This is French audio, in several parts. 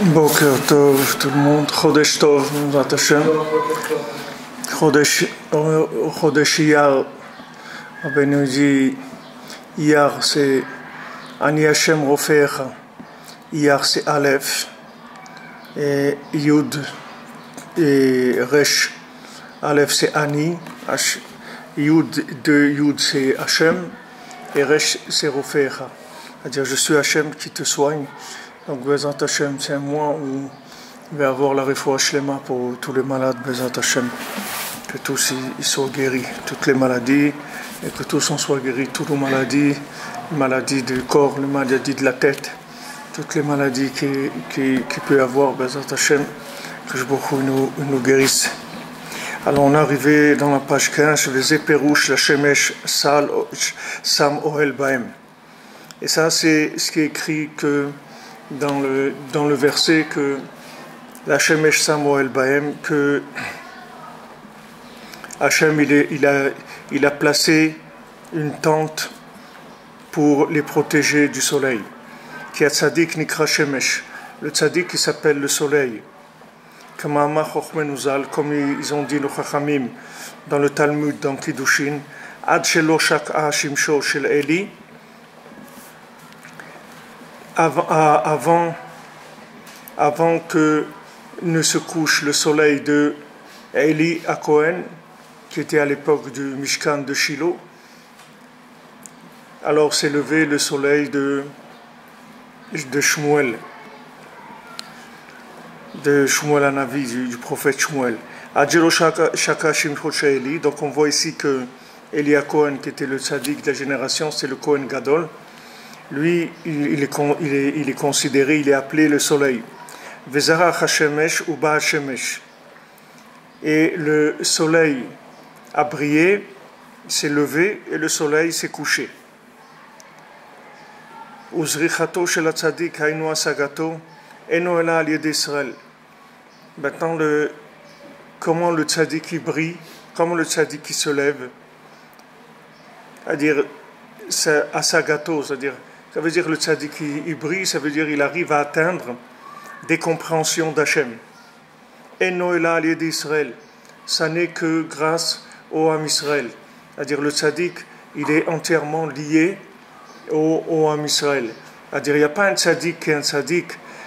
בוקר טוב, tout le monde, חודש טוב, בעזרת השם. חודש אייר, רבנו dit אייר c'est אני השם רופאיך, אייר c'est א', יוד רש, א' c'est אני, יוד de יוד c'est Hachem, et resh c'est רופאיך, c'est-à-dire je suis Hachem qui te soigne. Donc Bezat Hashem, c'est un mois où il va y avoir la refoua shlema pour tous les malades, Bezat Hashem, que tous ils soient guéris, toutes les maladies, et que tous en soient guéris, toutes les maladies du corps, les maladies de la tête, toutes les maladies qu'il peut y avoir, Bezat Hashem, que je beaucoup nous guérisse. Alors on est arrivé dans la page 15, les éperouches, la shemesh, sam ohel baem. Et ça c'est ce qui est écrit que dans le verset que la Shemesh Samuel Bahem, que Hachem il a placé une tente pour les protéger du soleil. Qui a tzaddik nikra Shemesh, le tzaddik qui s'appelle le soleil. Comme ils ont dit nos chachamim dans le Talmud, dans Kiddushin, ad shelo shak'a shimsho shel Eli. Avant que ne se couche le soleil de Eli à Cohen, qui était à l'époque du Mishkan de Shiloh, alors s'est levé le soleil de Shmuel, Hanavi, du prophète Shmuel. Donc on voit ici que Eli à Cohen, qui était le tzaddik de la génération, c'est le Cohen Gadol. Lui, il est considéré, il est appelé le soleil. Et le soleil a brillé, s'est levé, et le soleil s'est couché. Maintenant, comment le tzaddik il brille, comment le tzaddik il se lève, c'est-à-dire asagato, c'est-à-dire ça veut dire le tzaddik il brille, ça veut dire il arrive à atteindre des compréhensions d'Hachem. Et Noëlla allié d'Israël, ça n'est que grâce au Ham Israël. C'est-à-dire le tzaddik, il est entièrement lié au Ham Israël. C'est-à-dire il n'y a pas un tzaddik qui est un tzaddik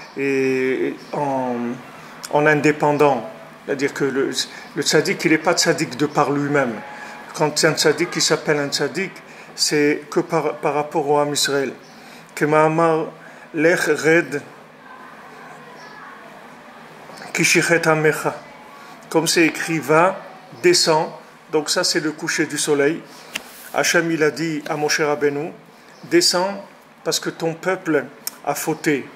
en indépendant. C'est-à-dire que le tzaddik, il n'est pas tzaddik de par lui-même. Quand c'est un tzaddik qui s'appelle un tzaddik, c'est que par rapport au Ham Israël. Que Ma'amar lech red kishichet amecha. Comme c'est écrit, va, descend. Donc ça c'est le coucher du soleil. Hachem il a dit à Moshe Rabbeinu, descends parce que ton peuple a fauté.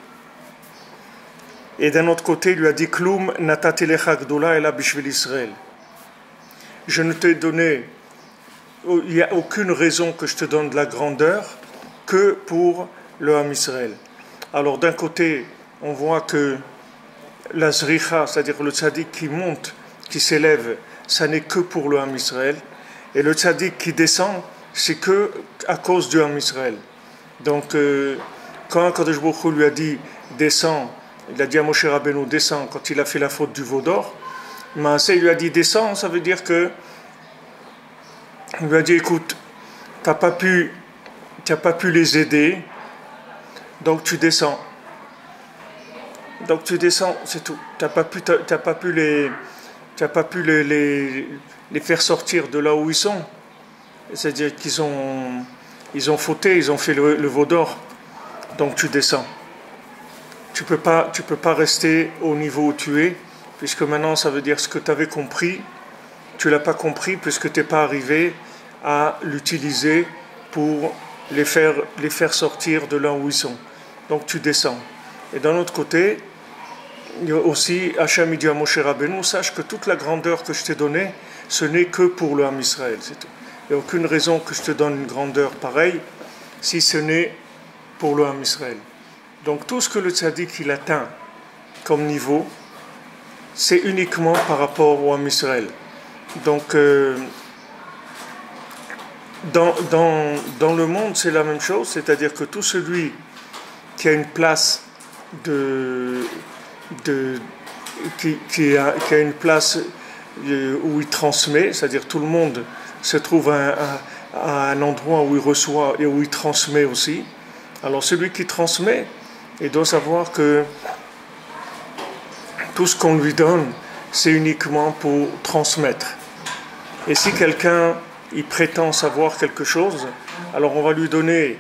Et d'un autre côté il lui a dit, Kloum natati lecha gdola ela bishvil Israël. Je ne t'ai donné, il n'y a aucune raison que je te donne de la grandeur que pour le Ham Israël. Alors d'un côté, on voit que la zricha, c'est-à-dire le tzaddik qui monte, qui s'élève, ça n'est que pour le Ham Israël. Et le tzaddik qui descend, c'est que à cause du Ham Israël. Donc quand Kadosh Baruch Hu lui a dit descends, il a dit à Moshe Rabbeinu descends quand il a fait la faute du veau d'or. Maaseh lui a dit descends, ça veut dire que il lui a dit écoute, t'as pas pu les aider, donc tu descends. Donc tu descends, c'est tout. T'as pas pu les faire sortir de là où ils sont. C'est-à-dire qu'ils ont fauté, ils ont fait le veau d'or. Donc tu descends. Tu peux pas rester au niveau où tu es, puisque maintenant ça veut dire ce que tu avais compris, tu l'as pas compris puisque tu n'es pas arrivé à l'utiliser pour les faire sortir de là où ils sont. Donc tu descends. Et d'un autre côté, il y a aussi Hachem dit à Moshe Rabbeinu, sache que toute la grandeur que je t'ai donnée, ce n'est que pour le Ham Israël, c'est tout. Il n'y a aucune raison que je te donne une grandeur pareille, si ce n'est pour le Ham Israël. Donc tout ce que le tzaddik il atteint comme niveau, c'est uniquement par rapport au Ham Israël. Donc dans le monde, c'est la même chose, c'est-à-dire que tout celui qui a une place de, qui a une place où il transmet, c'est-à-dire tout le monde se trouve à un endroit où il reçoit et où il transmet aussi. Alors celui qui transmet, il doit savoir que tout ce qu'on lui donne, c'est uniquement pour transmettre. Et si quelqu'un il prétend savoir quelque chose, alors on va lui donner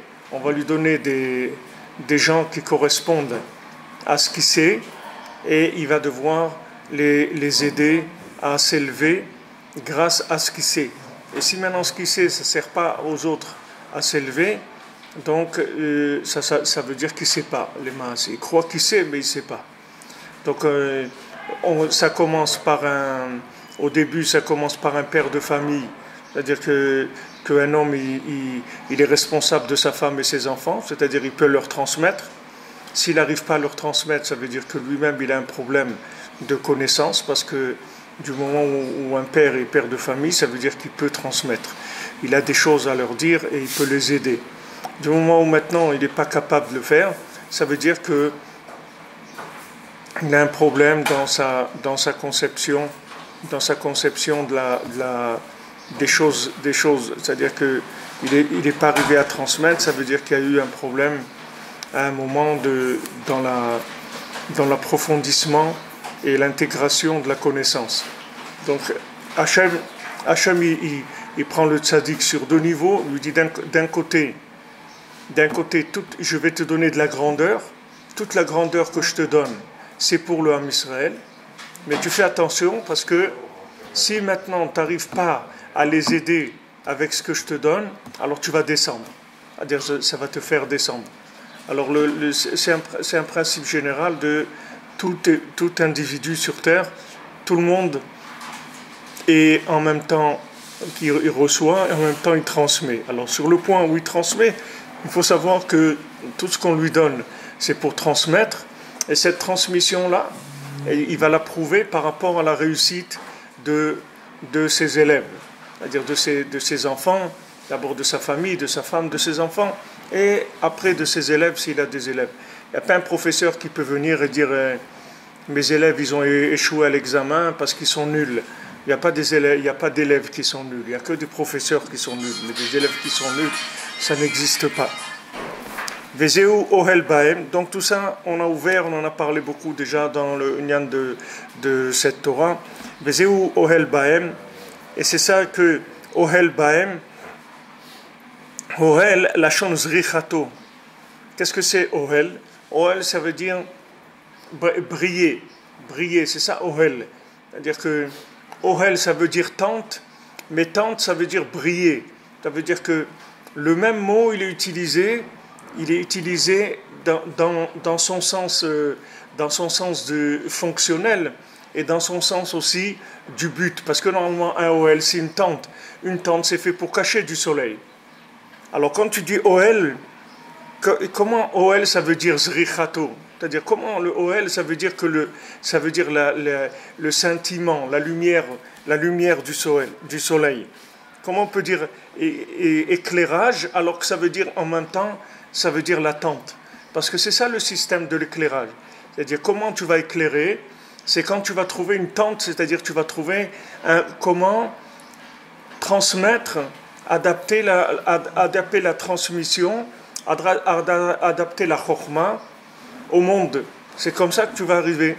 des gens qui correspondent à ce qu'il sait, et il va devoir les aider à s'élever grâce à ce qu'il sait. Et si maintenant ce qu'il sait, ça ne sert pas aux autres à s'élever, donc ça veut dire qu'il ne sait pas, les masses. Il croit qu'il sait, mais il ne sait pas. Donc ça commence au début, ça commence par un père de famille, c'est-à-dire qu'un homme, il est responsable de sa femme et ses enfants, c'est-à-dire il peut leur transmettre. S'il n'arrive pas à leur transmettre, ça veut dire que lui-même, il a un problème de connaissance, parce que du moment où un père est père de famille, ça veut dire qu'il peut transmettre. Il a des choses à leur dire et il peut les aider. Du moment où maintenant il n'est pas capable de le faire, ça veut dire qu'il a un problème dans sa conception des choses. C'est-à-dire qu'il n'est pas arrivé à transmettre, ça veut dire qu'il y a eu un problème à un moment dans l'approfondissement et l'intégration de la connaissance. Donc Hachem il prend le tzaddik sur deux niveaux, il lui dit d'un côté, je vais te donner de la grandeur, toute la grandeur que je te donne, c'est pour le Ham Israël, mais tu fais attention, parce que si maintenant tu n'arrives pas à les aider avec ce que je te donne, alors tu vas descendre, c'est-à-dire ça va te faire descendre. Alors c'est un principe général de tout individu sur terre, tout le monde, et en même temps il reçoit et en même temps il transmet. Alors sur le point où il transmet, il faut savoir que tout ce qu'on lui donne, c'est pour transmettre, et cette transmission-là, il va la prouver par rapport à la réussite de ses élèves, c'est-à-dire de ses enfants, d'abord de sa famille, de sa femme, de ses enfants, et après de ses élèves s'il a des élèves. Il n'y a pas un professeur qui peut venir et dire mes élèves ils ont échoué à l'examen parce qu'ils sont nuls. Il n'y a pas d'élèves qui sont nuls, il n'y a que des professeurs qui sont nuls, mais des élèves qui sont nuls, ça n'existe pas. Vezeu Ohel Baem, donc tout ça on en a parlé beaucoup déjà dans le Nyan de cette Torah. Vezeu Ohel Baem, et c'est ça que Ohel Baem, Ohel, la shon zrichato. Qu'est-ce que c'est Ohel? Ohel, ça veut dire briller, c'est ça Ohel. C'est-à-dire que Ohel, ça veut dire tente, mais tente, ça veut dire briller. Ça veut dire que le même mot, il est utilisé dans son sens de fonctionnel, et dans son sens aussi du but. Parce que normalement, un Ohel, c'est une tente. Une tente, c'est fait pour cacher du soleil. Alors quand tu dis Ohel, comment Ohel ça veut dire zrichato? C'est-à-dire comment le Ohel ça veut dire le scintillement, la lumière du soleil. Comment on peut dire éclairage alors que ça veut dire en même temps ça veut dire la tente? Parce que c'est ça le système de l'éclairage. C'est-à-dire comment tu vas éclairer, c'est quand tu vas trouver une tente, c'est-à-dire tu vas trouver comment transmettre, adapter la transmission, adapter la chokhma au monde. C'est comme ça que tu vas arriver.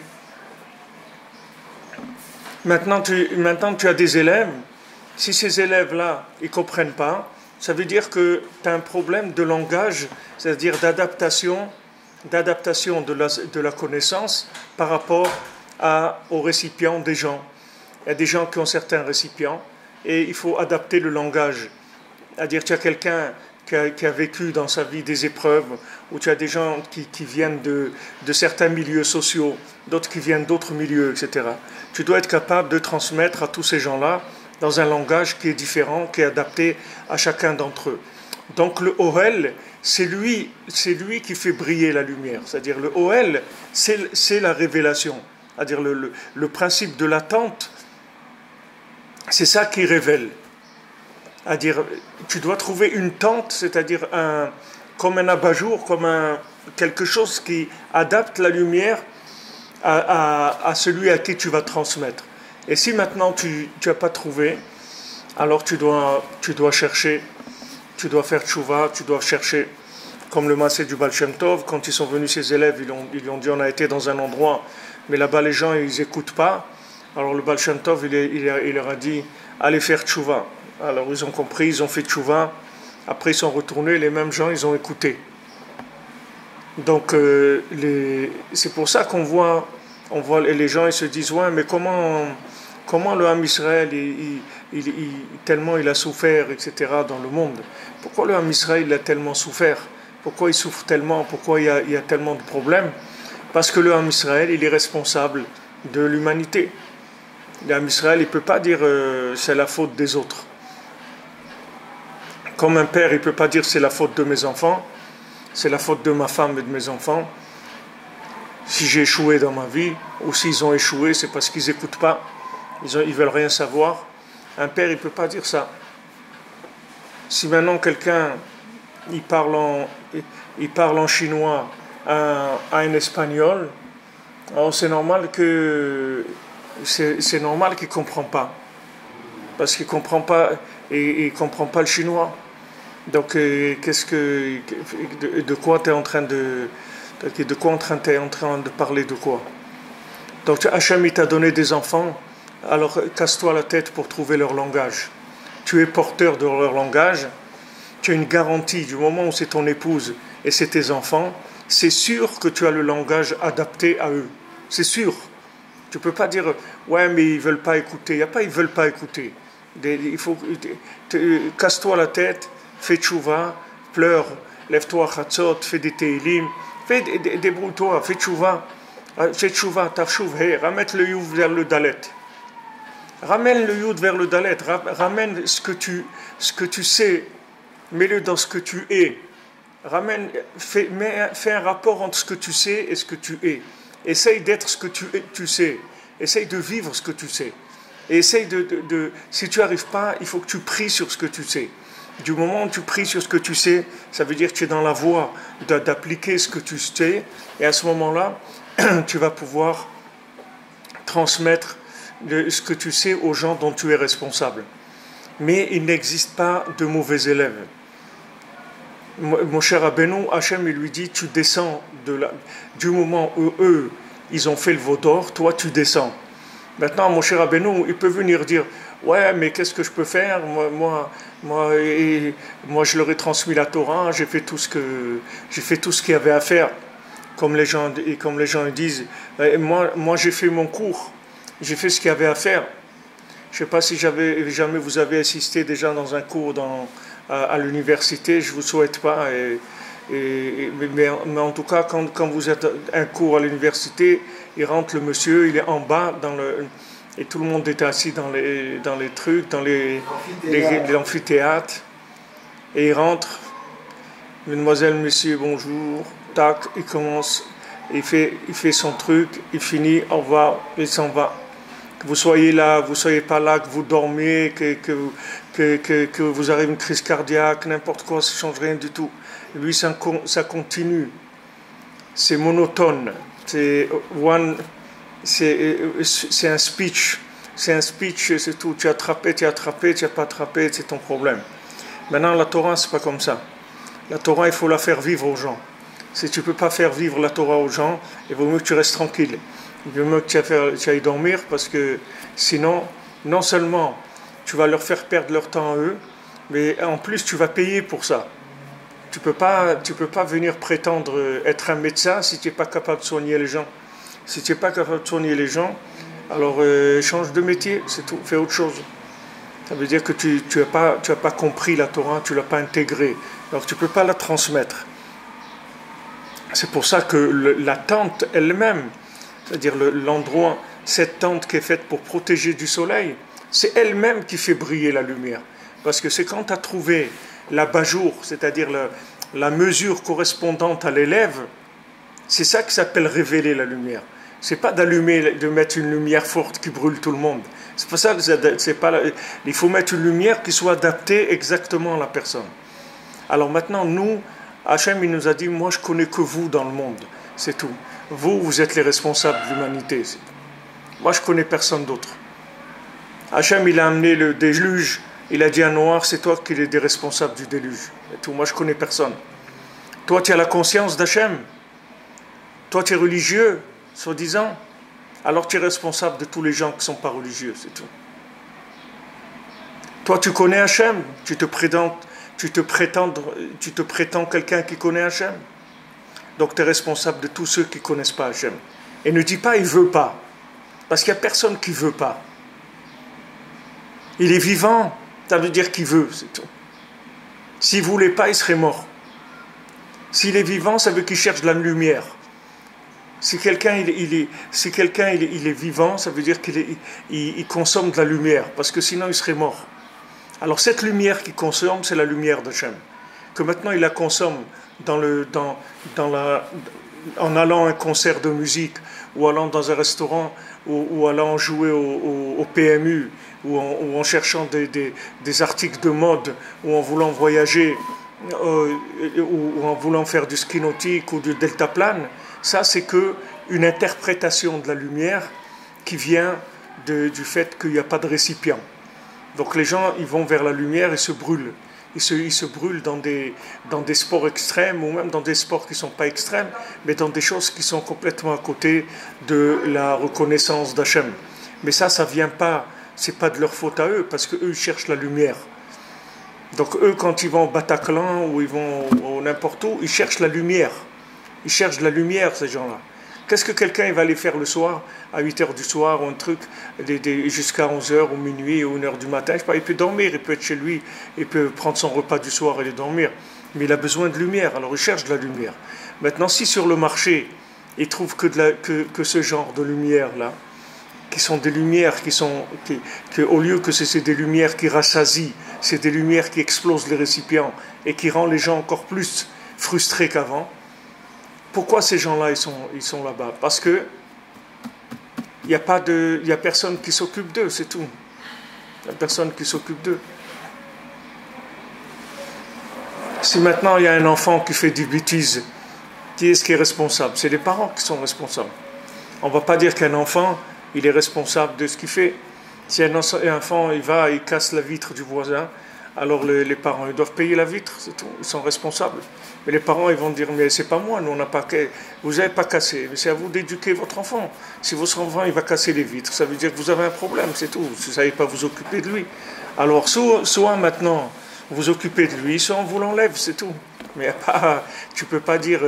Maintenant tu as des élèves. Si ces élèves-là, ils ne comprennent pas, ça veut dire que tu as un problème de langage, c'est-à-dire d'adaptation de la connaissance par rapport aux récipients des gens. Il y a des gens qui ont certains récipients et il faut adapter le langage. C'est-à-dire tu as quelqu'un qui a vécu dans sa vie des épreuves, ou tu as des gens qui viennent de certains milieux sociaux, d'autres qui viennent d'autres milieux, etc. Tu dois être capable de transmettre à tous ces gens-là dans un langage qui est différent, qui est adapté à chacun d'entre eux. Donc le Ohel, c'est lui qui fait briller la lumière. C'est-à-dire le Ohel, c'est la révélation. C'est-à-dire le principe de l'attente, c'est ça qui révèle. C'est-à-dire, tu dois trouver une tente, c'est-à-dire comme un abat-jour, quelque chose qui adapte la lumière à celui à qui tu vas transmettre. Et si maintenant tu n'as pas trouvé, alors tu dois chercher, tu dois faire tchouva, tu dois chercher, comme le massé du Baal Shem Tov, quand ils sont venus ses élèves, ils lui ont dit on a été dans un endroit, mais là-bas les gens ils n'écoutent pas. Alors le Baal Shem Tov il leur a dit allez faire tchouva. Alors ils ont compris, ils ont fait tchouva, après ils sont retournés, les mêmes gens ils ont écouté. Donc c'est pour ça qu'on voit les gens ils se disent ouais mais comment le Ham Israël tellement il a souffert etc. dans le monde, pourquoi le Ham Israël il a tellement souffert, pourquoi il souffre tellement, pourquoi il y a tellement de problèmes? Parce que le Ham Israël il est responsable de l'humanité. Le Ham Israël il ne peut pas dire c'est la faute des autres, comme un père il ne peut pas dire c'est la faute de mes enfants, c'est la faute de ma femme et de mes enfants. Si j'ai échoué dans ma vie, ou s'ils ont échoué, c'est parce qu'ils n'écoutent pas, ils veulent rien savoir. Un père, il ne peut pas dire ça. Si maintenant quelqu'un, il parle en chinois à un espagnol, alors c'est normal qu'il ne comprend pas. Parce qu'il ne comprend pas, et il comprend pas le chinois. Donc, de quoi tu es en train de parler de quoi? Donc, Hachem, il t'a donné des enfants, alors casse-toi la tête pour trouver leur langage. Tu es porteur de leur langage, tu as une garantie du moment où c'est ton épouse et c'est tes enfants, c'est sûr que tu as le langage adapté à eux. C'est sûr. Tu ne peux pas dire, ouais, mais ils ne veulent pas écouter. Il n'y a pas, ils ne veulent pas écouter. Il faut, casse-toi la tête. Fais tchouva, pleure, lève-toi à Chatzot, fais des teilim, débrouille-toi, fais tchouva, tafchouv, ramène le yud vers le dalet. Ramène le yud vers le dalet, ramène ce que tu sais, mets-le dans ce que tu es. Fais un rapport entre ce que tu sais et ce que tu es. Essaye d'être ce que tu sais. Essaye de vivre ce que tu sais. Et essaye si tu n'y arrives pas, il faut que tu pries sur ce que tu sais. Du moment où tu pries sur ce que tu sais, ça veut dire que tu es dans la voie d'appliquer ce que tu sais, et à ce moment-là, tu vas pouvoir transmettre ce que tu sais aux gens dont tu es responsable. Mais il n'existe pas de mauvais élèves. Mon cher Rabbeinu, Hachem, il lui dit, tu descends du moment où eux, ils ont fait le veau d'or, toi tu descends. Maintenant, mon cher Rabbeinu, il peut venir dire, ouais, mais qu'est-ce que je peux faire? Moi, je leur ai transmis la Torah, j'ai fait tout ce qu'il y avait à faire, comme les gens disent. Moi, j'ai fait mon cours, j'ai fait ce qu'il y avait à faire. Je ne sais pas si jamais vous avez assisté déjà dans un cours à l'université, je ne vous souhaite pas. Mais en tout cas, quand vous êtes un cours à l'université, il rentre le monsieur, il est en bas et tout le monde est assis dans les trucs, dans les amphithéâtres. Et il rentre, mesdemoiselles, messieurs, bonjour, tac, il commence, il fait son truc, il finit, au revoir, il s'en va. Que vous soyez là, vous ne soyez pas là, que vous dormez, que vous avez une crise cardiaque, n'importe quoi, ça ne change rien du tout. Lui, ça continue. C'est monotone. C'est un speech. C'est un speech, c'est tout. Tu as attrapé, tu n'as pas attrapé, c'est ton problème. Maintenant, la Torah, c'est pas comme ça. La Torah, il faut la faire vivre aux gens. Si tu ne peux pas faire vivre la Torah aux gens, il vaut mieux que tu restes tranquille. Il vaut mieux que tu ailles dormir, parce que sinon, non seulement tu vas leur faire perdre leur temps à eux, mais en plus tu vas payer pour ça. Tu peux pas venir prétendre être un médecin si tu n'es pas capable de soigner les gens. Si tu n'es pas capable de soigner les gens, alors change de métier, c'est tout, fais autre chose. Ça veut dire que tu as pas compris la Torah, tu ne l'as pas intégrée, alors tu ne peux pas la transmettre. C'est pour ça que la tente elle-même, c'est-à-dire l'endroit, cette tente qui est faite pour protéger du soleil, c'est elle-même qui fait briller la lumière. Parce que c'est quand tu as trouvé l'abat-jour, c'est-à-dire la mesure correspondante à l'élève, c'est ça qui s'appelle révéler la lumière. C'est pas de mettre une lumière forte qui brûle tout le monde. C'est pas ça. Il faut mettre une lumière qui soit adaptée exactement à la personne. Alors maintenant, nous, Hachem, il nous a dit, moi je connais que vous dans le monde, c'est tout. vous êtes les responsables de l'humanité. Moi, je connais personne d'autre. Hachem, il a amené le déluge, il a dit à Noir, c'est toi qui es des responsables du déluge. Et tout. Moi, je connais personne. Toi, tu as la conscience d'Hachem. Toi, tu es religieux, soi-disant. Alors, tu es responsable de tous les gens qui ne sont pas religieux, c'est tout. Toi, tu connais Hachem. Tu te prétends quelqu'un qui connaît Hachem. Donc, tu es responsable de tous ceux qui ne connaissent pas Hachem. Et ne dis pas, il ne veut pas. Parce qu'il n'y a personne qui ne veut pas. Il est vivant, ça veut dire qu'il veut, c'est tout. S'il ne voulait pas, il serait mort. S'il est vivant, ça veut qu'il cherche de la lumière. Si quelqu'un il est vivant, ça veut dire qu'il consomme de la lumière, parce que sinon il serait mort. Alors cette lumière qu'il consomme, c'est la lumière d'Hachem. Que maintenant il la consomme en allant à un concert de musique, ou allant dans un restaurant, ou allant jouer au PMU, ou en cherchant des articles de mode, ou en voulant voyager, ou en voulant faire du ski nautique ou du deltaplane. Ça, c'est qu'une interprétation de la lumière qui vient du fait qu'il n'y a pas de récipient. Donc les gens, ils vont vers la lumière et se brûlent. Ils se brûlent dans des sports extrêmes, ou même dans des sports qui ne sont pas extrêmes, mais dans des choses qui sont complètement à côté de la reconnaissance d'Hachem. Mais ça ne vient pas, ce n'est pas de leur faute à eux, parce qu'eux, ils cherchent la lumière. Donc eux, quand ils vont au Bataclan, ou ils vont n'importe où, ils cherchent la lumière. Ils cherchent de la lumière, ces gens-là. Qu'est-ce que quelqu'un va aller faire le soir, à 8h du soir, ou un truc, jusqu'à 11h, ou minuit, ou 1h du matin, je sais pas, il peut dormir, il peut être chez lui, il peut prendre son repas du soir et aller dormir. Mais il a besoin de lumière, alors il cherche de la lumière. Maintenant, si sur le marché, il trouve que ce genre de lumière-là, qui sont des lumières au lieu que c'est des lumières qui rassasient, c'est des lumières qui explosent les récipients, et qui rendent les gens encore plus frustrés qu'avant. Pourquoi ces gens-là, ils sont là-bas? Parce que il n'y a personne qui s'occupe d'eux, c'est tout. Il n'y a personne qui s'occupe d'eux. Si maintenant il y a un enfant qui fait des bêtises, qui est-ce qui est responsable? C'est les parents qui sont responsables. On ne va pas dire qu'un enfant, il est responsable de ce qu'il fait. Si un enfant, il casse la vitre du voisin, alors les parents, ils doivent payer la vitre, c'est tout. Ils sont responsables. Mais les parents, ils vont dire, mais c'est pas moi, nous on n'a pas, vous n'avez pas cassé, mais c'est à vous d'éduquer votre enfant. Si votre enfant, il va casser les vitres, ça veut dire que vous avez un problème, c'est tout. Vous ne savez pas vous occuper de lui. Alors, soit maintenant, vous occupez de lui, soit on vous l'enlève, c'est tout. Mais tu ne peux pas dire,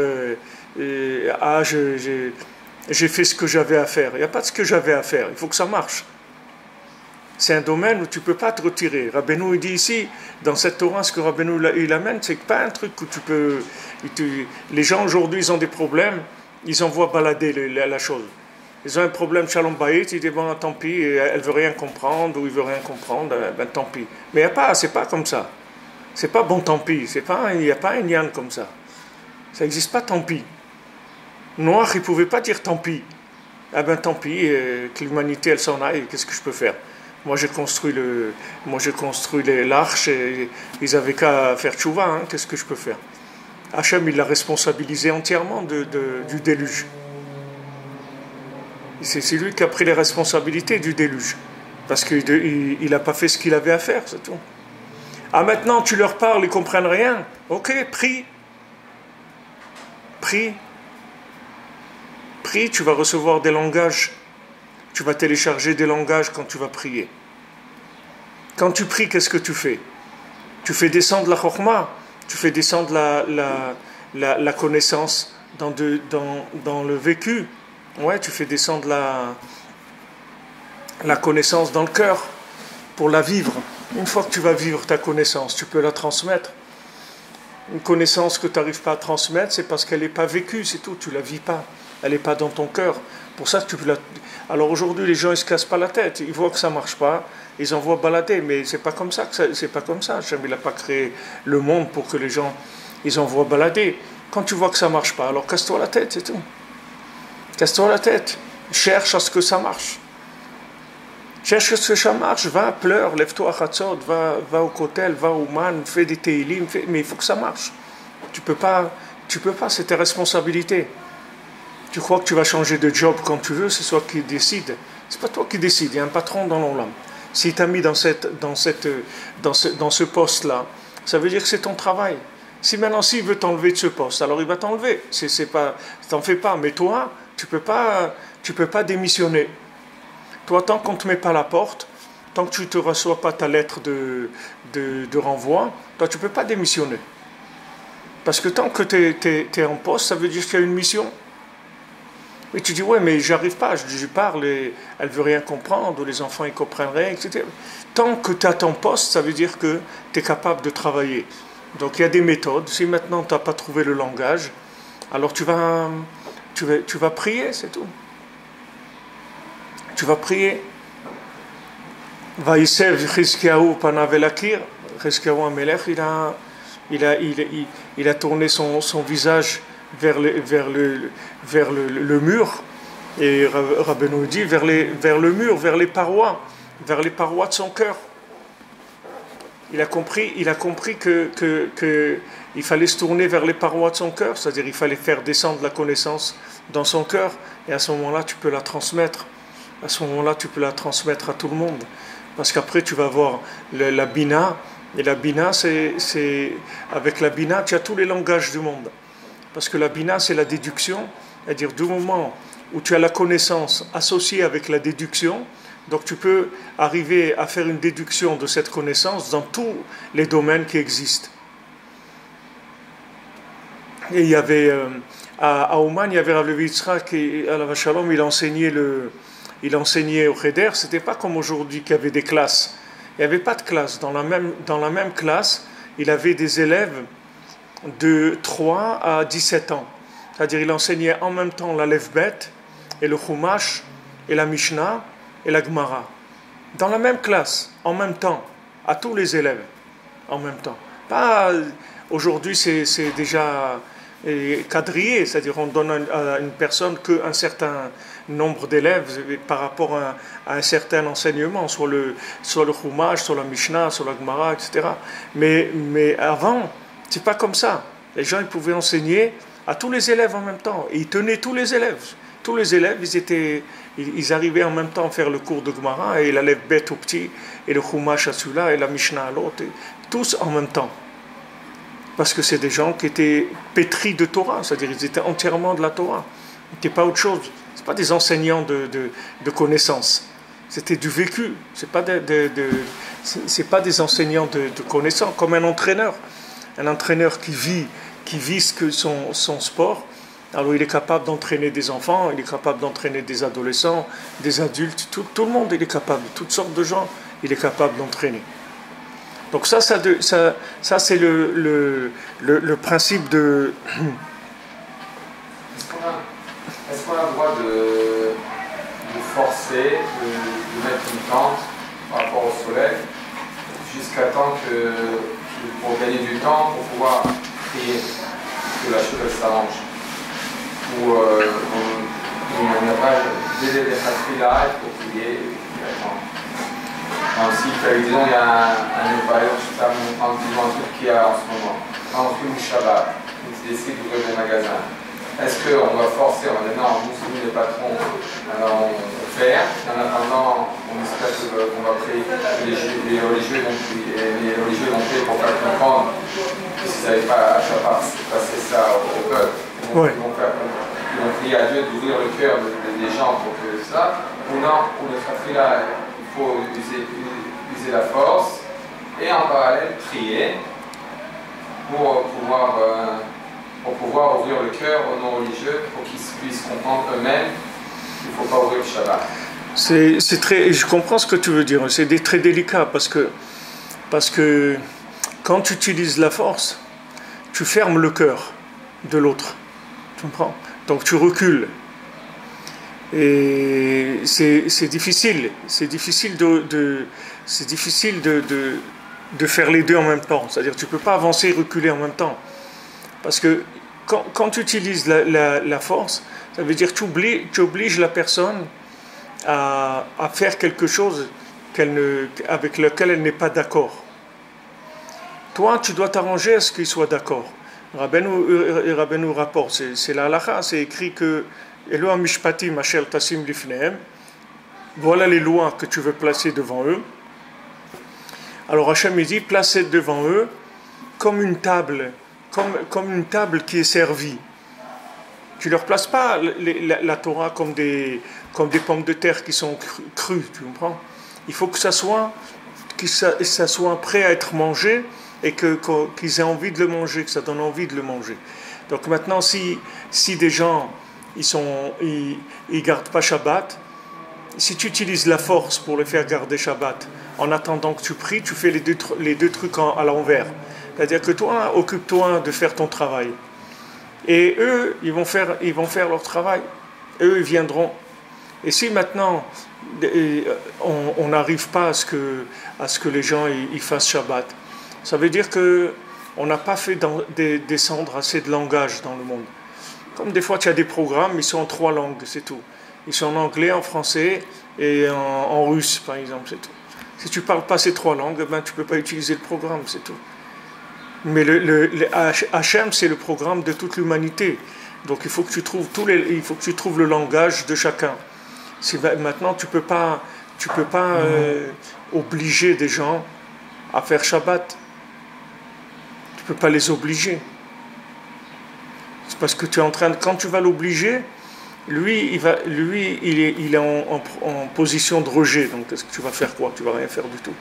j'ai fait ce que j'avais à faire. Il n'y a pas de ce que j'avais à faire, il faut que ça marche. C'est un domaine où tu ne peux pas te retirer. Rabbeinu, il dit ici, dans cette Torah, ce que Rabbeinu il amène, c'est pas un truc où tu peux... Les gens aujourd'hui, ils ont des problèmes, ils envoient balader la chose. Ils ont un problème, Shalom Bayit, ils disent, bon, tant pis, elle ne veut rien comprendre, ou il ne veut rien comprendre, ben tant pis. Mais c'est pas comme ça. C'est pas bon, tant pis. Il n'y a pas un yan comme ça. Ça n'existe pas, tant pis. Noir, il ne pouvait pas dire tant pis. Ah ben tant pis, que l'humanité, elle s'en aille, qu'est-ce que je peux faire? Moi j'ai construit l'arche et ils avaient qu'à faire tchouva, hein, qu'est-ce que je peux faire? Hachem, il l'a responsabilisé entièrement du déluge. C'est lui qui a pris les responsabilités du déluge. Parce qu'il n'a pas fait ce qu'il avait à faire, c'est tout. Ah maintenant tu leur parles, ils ne comprennent rien. Ok, prie. Prie, tu vas recevoir des langages. Tu vas télécharger des langages quand tu vas prier. Quand tu pries, qu'est-ce que tu fais? Tu fais descendre la chokhmah, tu fais descendre la connaissance dans le vécu. Ouais, tu fais descendre la connaissance dans le cœur pour la vivre. Une fois que tu vas vivre ta connaissance, tu peux la transmettre. Une connaissance que tu n'arrives pas à transmettre, c'est parce qu'elle n'est pas vécue, c'est tout, tu ne la vis pas. Elle n'est pas dans ton cœur. Pour ça que tu peux la... Alors aujourd'hui, les gens, ils ne se cassent pas la tête. Ils voient que ça ne marche pas, ils envoient balader. Mais c'est pas comme ça. C'est pas comme ça. Hachem, il n'a pas créé le monde pour que les gens, ils envoient balader. Quand tu vois que ça ne marche pas, alors casse-toi la tête, c'est tout. Casse-toi la tête. Cherche à ce que ça marche. Cherche à ce que ça marche. Va, pleure, lève-toi à Chatzot, va au kotel, va au man, fais des teilim, mais il faut que ça marche. Tu peux pas, c'est ta responsabilité. Tu crois que tu vas changer de job quand tu veux, c'est toi qui décide. C'est pas toi qui décide, il y a un patron dans l'Olam. S'il t'a mis dans ce poste-là, ça veut dire que c'est ton travail. Si maintenant s'il veut t'enlever de ce poste, alors il va t'enlever. C'est pas, t'en fais pas. Mais toi, tu peux pas démissionner. Toi, tant qu'on ne te met pas à la porte, tant que tu ne te reçois pas ta lettre de renvoi, toi, tu ne peux pas démissionner. Parce que tant que tu es en poste, ça veut dire qu'il y a une mission. Et tu dis, ouais, mais j'arrive pas, je parle et elle veut rien comprendre, ou les enfants ils comprennent rien, etc. Tant que tu as ton poste, ça veut dire que tu es capable de travailler. Donc il y a des méthodes. Si maintenant tu n'as pas trouvé le langage, alors tu vas prier, c'est tout. Tu vas prier. Vaïsev Chizkiyahu Panavelakir, Chizkiyahu Amelech, il a tourné son visage vers le mur, et Rabbeinu dit vers le mur, vers les parois de son cœur. Il a compris que il fallait se tourner vers les parois de son cœur, c'est-à-dire il fallait faire descendre la connaissance dans son cœur, et à ce moment-là tu peux la transmettre. À ce moment-là tu peux la transmettre à tout le monde, parce qu'après tu vas voir la bina, et la bina avec la bina tu as tous les langages du monde. Parce que la bina, c'est la déduction, c'est-à-dire du moment où tu as la connaissance associée avec la déduction, donc tu peux arriver à faire une déduction de cette connaissance dans tous les domaines qui existent. Et il y avait, à Ouman, il y avait Rav Levi Yitzhak qui, à la Shalom, il enseignait au Cheder. C'était pas comme aujourd'hui qu'il y avait des classes. Il n'y avait pas de classe. Dans la même classe, il avait des élèves de 3 à 17 ans. C'est-à-dire il enseignait en même temps la Levbet et le Chumash et la Mishnah et la Gemara. Dans la même classe, en même temps, à tous les élèves, en même temps. Pas, aujourd'hui c'est déjà quadrillé, c'est-à-dire on donne à une personne qu'un certain nombre d'élèves par rapport à un certain enseignement, soit le Chumash, soit la Mishnah, soit la Gemara, etc. Mais avant, c'est pas comme ça. Les gens ils pouvaient enseigner à tous les élèves en même temps. Et ils tenaient tous les élèves. Tous les élèves, ils arrivaient en même temps à faire le cours de Gemara, et la Levbet au petit, et le Chumash à celui-là, et la Mishnah à l'autre, tous en même temps. Parce que c'est des gens qui étaient pétris de Torah, c'est-à-dire ils étaient entièrement de la Torah. C'était pas autre chose. C'est pas des enseignants de connaissances. C'était du vécu. C'est pas des enseignants de connaissances, comme un entraîneur. Un entraîneur qui vit ce que son sport, alors il est capable d'entraîner des enfants, il est capable d'entraîner des adolescents, des adultes, tout le monde il est capable, toutes sortes de gens il est capable d'entraîner. Donc ça c'est le principe de... Est-ce qu'on a le droit de forcer, de mettre une tente par rapport au soleil, jusqu'à temps pour gagner du temps, pour pouvoir prier, que la chose s'arrange? Ou on n'a pas dès les là, il faut prier directement. Si, disons, il y a un nettoyeur, je sais pas, un truc qu'il y a en ce moment, on fait une Shabbat, il décide d'ouvrir des magasins. Est-ce qu'on va forcer, on va dire non, nous sommes les patrons, alors on fait, en attendant, on espère qu'on va prier, les religieux vont prier pour faire comprendre que s'ils n'avaient pas à passer ça au peuple, ils vont prier à Dieu d'ouvrir le cœur des gens pour que ça, ou non, pour le faire là, il faut user la force, et en parallèle prier pour pouvoir ouvrir le cœur aux non-religieux, pour qu'ils puissent comprendre eux-mêmes qu'il ne faut pas ouvrir le Shabbat. Je comprends ce que tu veux dire, c'est très délicat, parce que quand tu utilises la force, tu fermes le cœur de l'autre, tu comprends? Donc tu recules. Et c'est difficile de faire les deux en même temps, c'est-à-dire tu ne peux pas avancer et reculer en même temps. Parce que quand tu utilises la force, ça veut dire que tu obliges la personne à faire quelque chose avec lequel elle n'est pas d'accord. Toi, tu dois t'arranger à ce qu'il soit d'accord. Rabbeinu rapporte, c'est la halakha, c'est écrit que Elo mishpatim asher tasim lifnehem. Voilà les lois que tu veux placer devant eux. Alors Hachem il dit, placez devant eux comme une table, comme une table qui est servie. Tu ne leur places pas la Torah comme des pommes de terre qui sont crues, tu comprends? Il faut que ça soit prêt à être mangé et qu'ils aient envie de le manger, que ça donne envie de le manger. Donc maintenant, si des gens ils gardent pas Shabbat, si tu utilises la force pour les faire garder Shabbat, en attendant que tu pries, tu fais les deux trucs à l'envers. C'est-à-dire que toi, occupe-toi de faire ton travail. Et eux, ils vont faire leur travail. Eux, ils viendront. Et si maintenant, on n'arrive pas à ce que les gens ils fassent Shabbat, ça veut dire qu'on n'a pas fait descendre assez de langage dans le monde. Comme des fois, tu as des programmes, ils sont en 3 langues, c'est tout. Ils sont en anglais, en français et en russe, par exemple, c'est tout. Si tu ne parles pas ces 3 langues, ben, tu ne peux pas utiliser le programme, c'est tout. Mais le Hachem, c'est le programme de toute l'humanité. Donc il faut que tu trouves le langage de chacun. Maintenant, tu peux pas obliger des gens à faire Shabbat. Tu peux pas les obliger. C'est parce que tu es en train quand tu vas l'obliger, lui, il est en position de rejet. Donc est-ce que tu vas faire quoi? Tu vas rien faire du tout.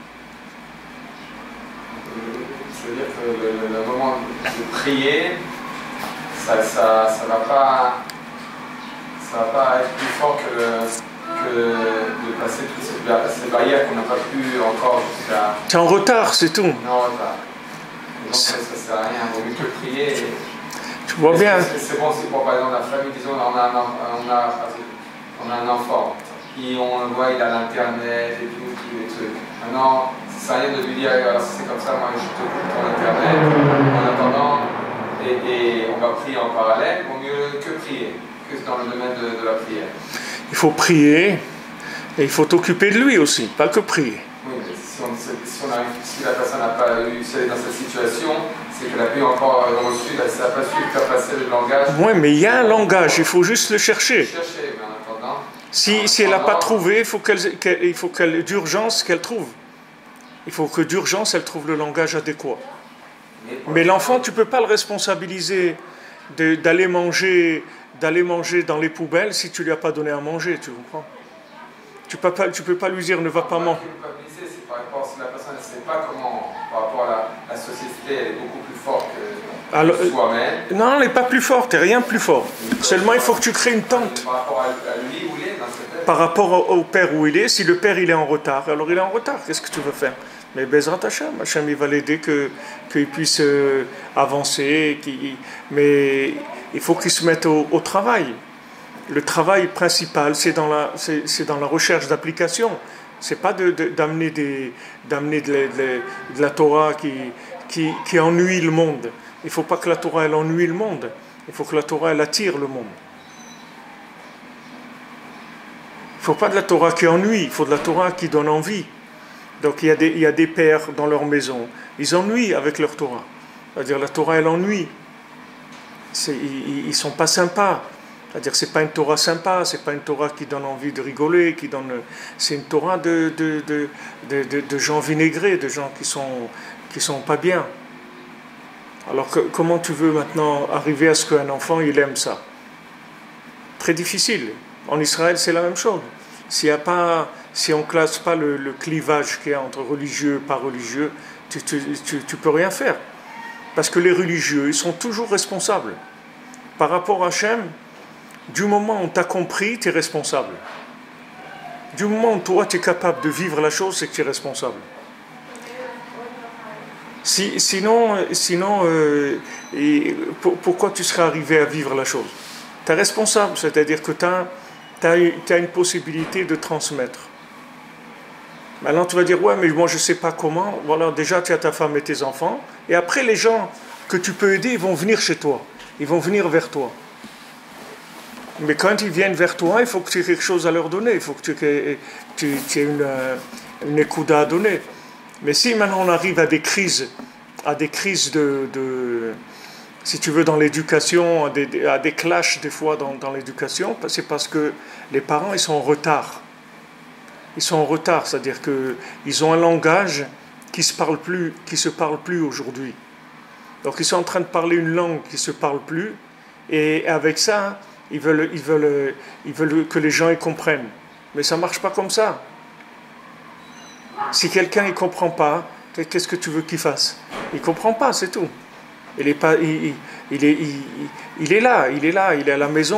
C'est-à-dire que le moment de prier, ça va pas être plus fort que de passer toutes ces barrières qu'on n'a pas pu encore jusqu'à... Tu es en retard, c'est tout. Non, donc ça ne sert à rien, il vaut mieux que prier. Tu vois bien. C'est bon, c'est pour par exemple la famille, disons, on a un enfant, et on le voit, il a l'internet et tout, tous les trucs. Maintenant, ça sert à rien de lui dire, alors si c'est comme ça, moi je te coupe ton internet, en attendant, et on va prier en parallèle, vaut mieux que prier, que dans le domaine de la prière. Il faut prier, et il faut t'occuper de lui aussi, pas que prier. Oui, mais si la personne n'a pas eu, si elle est dans cette situation, c'est qu'elle n'a pas encore reçu, elle n'a pas su faire passer le langage. Oui, mais il y a un langage, il faut juste le chercher. Chercher, mais en attendant. Si elle n'a pas trouvé, il faut d'urgence qu'elle trouve. Il faut que d'urgence elle trouve le langage adéquat. Mais l'enfant, tu ne peux pas le responsabiliser d'aller manger dans les poubelles si tu ne lui as pas donné à manger, tu comprends? Tu peux pas lui dire ne va pas manger. C'est par rapport si la personne ne sait pas comment, par rapport à la société, elle est beaucoup plus forte que soi-même. Non, elle n'est pas plus forte, tu n'es rien plus fort. Seulement, il faut que tu crées une tente. Par rapport à lui où il est dans cette tête. Par rapport au père où il est, si le père il est en retard, alors il est en retard, qu'est-ce que tu veux faire? Mais Bezrat Hachem, il va l'aider qu'il puisse avancer, mais il faut qu'il se mette au travail. Le travail principal, c'est dans la recherche d'application. C'est pas d'amener de la Torah qui ennuie le monde. Il faut pas que la Torah elle ennuie le monde. Il faut que la Torah elle attire le monde. Il faut pas de la Torah qui ennuie. Il faut de la Torah qui donne envie. Donc il y a des pères dans leur maison. Ils ennuient avec leur Torah. C'est-à-dire la Torah elle ennuie. Ils sont pas sympas. C'est-à-dire c'est pas une Torah sympa, c'est pas une Torah qui donne envie de rigoler, c'est une Torah de gens vinaigrés, de gens qui sont pas bien. Alors comment tu veux maintenant arriver à ce qu'un enfant il aime ça? Très difficile. En Israël c'est la même chose. Si on classe pas le clivage qu'il y a entre religieux et pas religieux, tu peux rien faire. Parce que les religieux ils sont toujours responsables. Par rapport à Hachem, du moment où tu as compris, tu es responsable. Du moment où toi, tu es capable de vivre la chose, c'est que tu es responsable. Sinon, pourquoi tu serais arrivé à vivre la chose? Tu es responsable, c'est-à-dire que tu as une possibilité de transmettre. Maintenant, tu vas dire, ouais, mais moi, je ne sais pas comment. Voilà, déjà, tu as ta femme et tes enfants. Et après, les gens que tu peux aider, ils vont venir chez toi. Ils vont venir vers toi. Mais quand ils viennent vers toi, il faut que tu aies quelque chose à leur donner, il faut que tu aies une écoute à donner. Mais si maintenant on arrive à des crises si tu veux, dans l'éducation, à des clashs des fois dans l'éducation, c'est parce que les parents, ils sont en retard. Ils sont en retard, c'est-à-dire qu'ils ont un langage qui se parle plus aujourd'hui. Donc ils sont en train de parler une langue qui ne se parle plus, et avec ça, ils veulent que les gens y comprennent. Mais ça ne marche pas comme ça. Si quelqu'un ne comprend pas, qu'est-ce que tu veux qu'il fasse? Il ne comprend pas, c'est tout. Il est là, il est à la maison.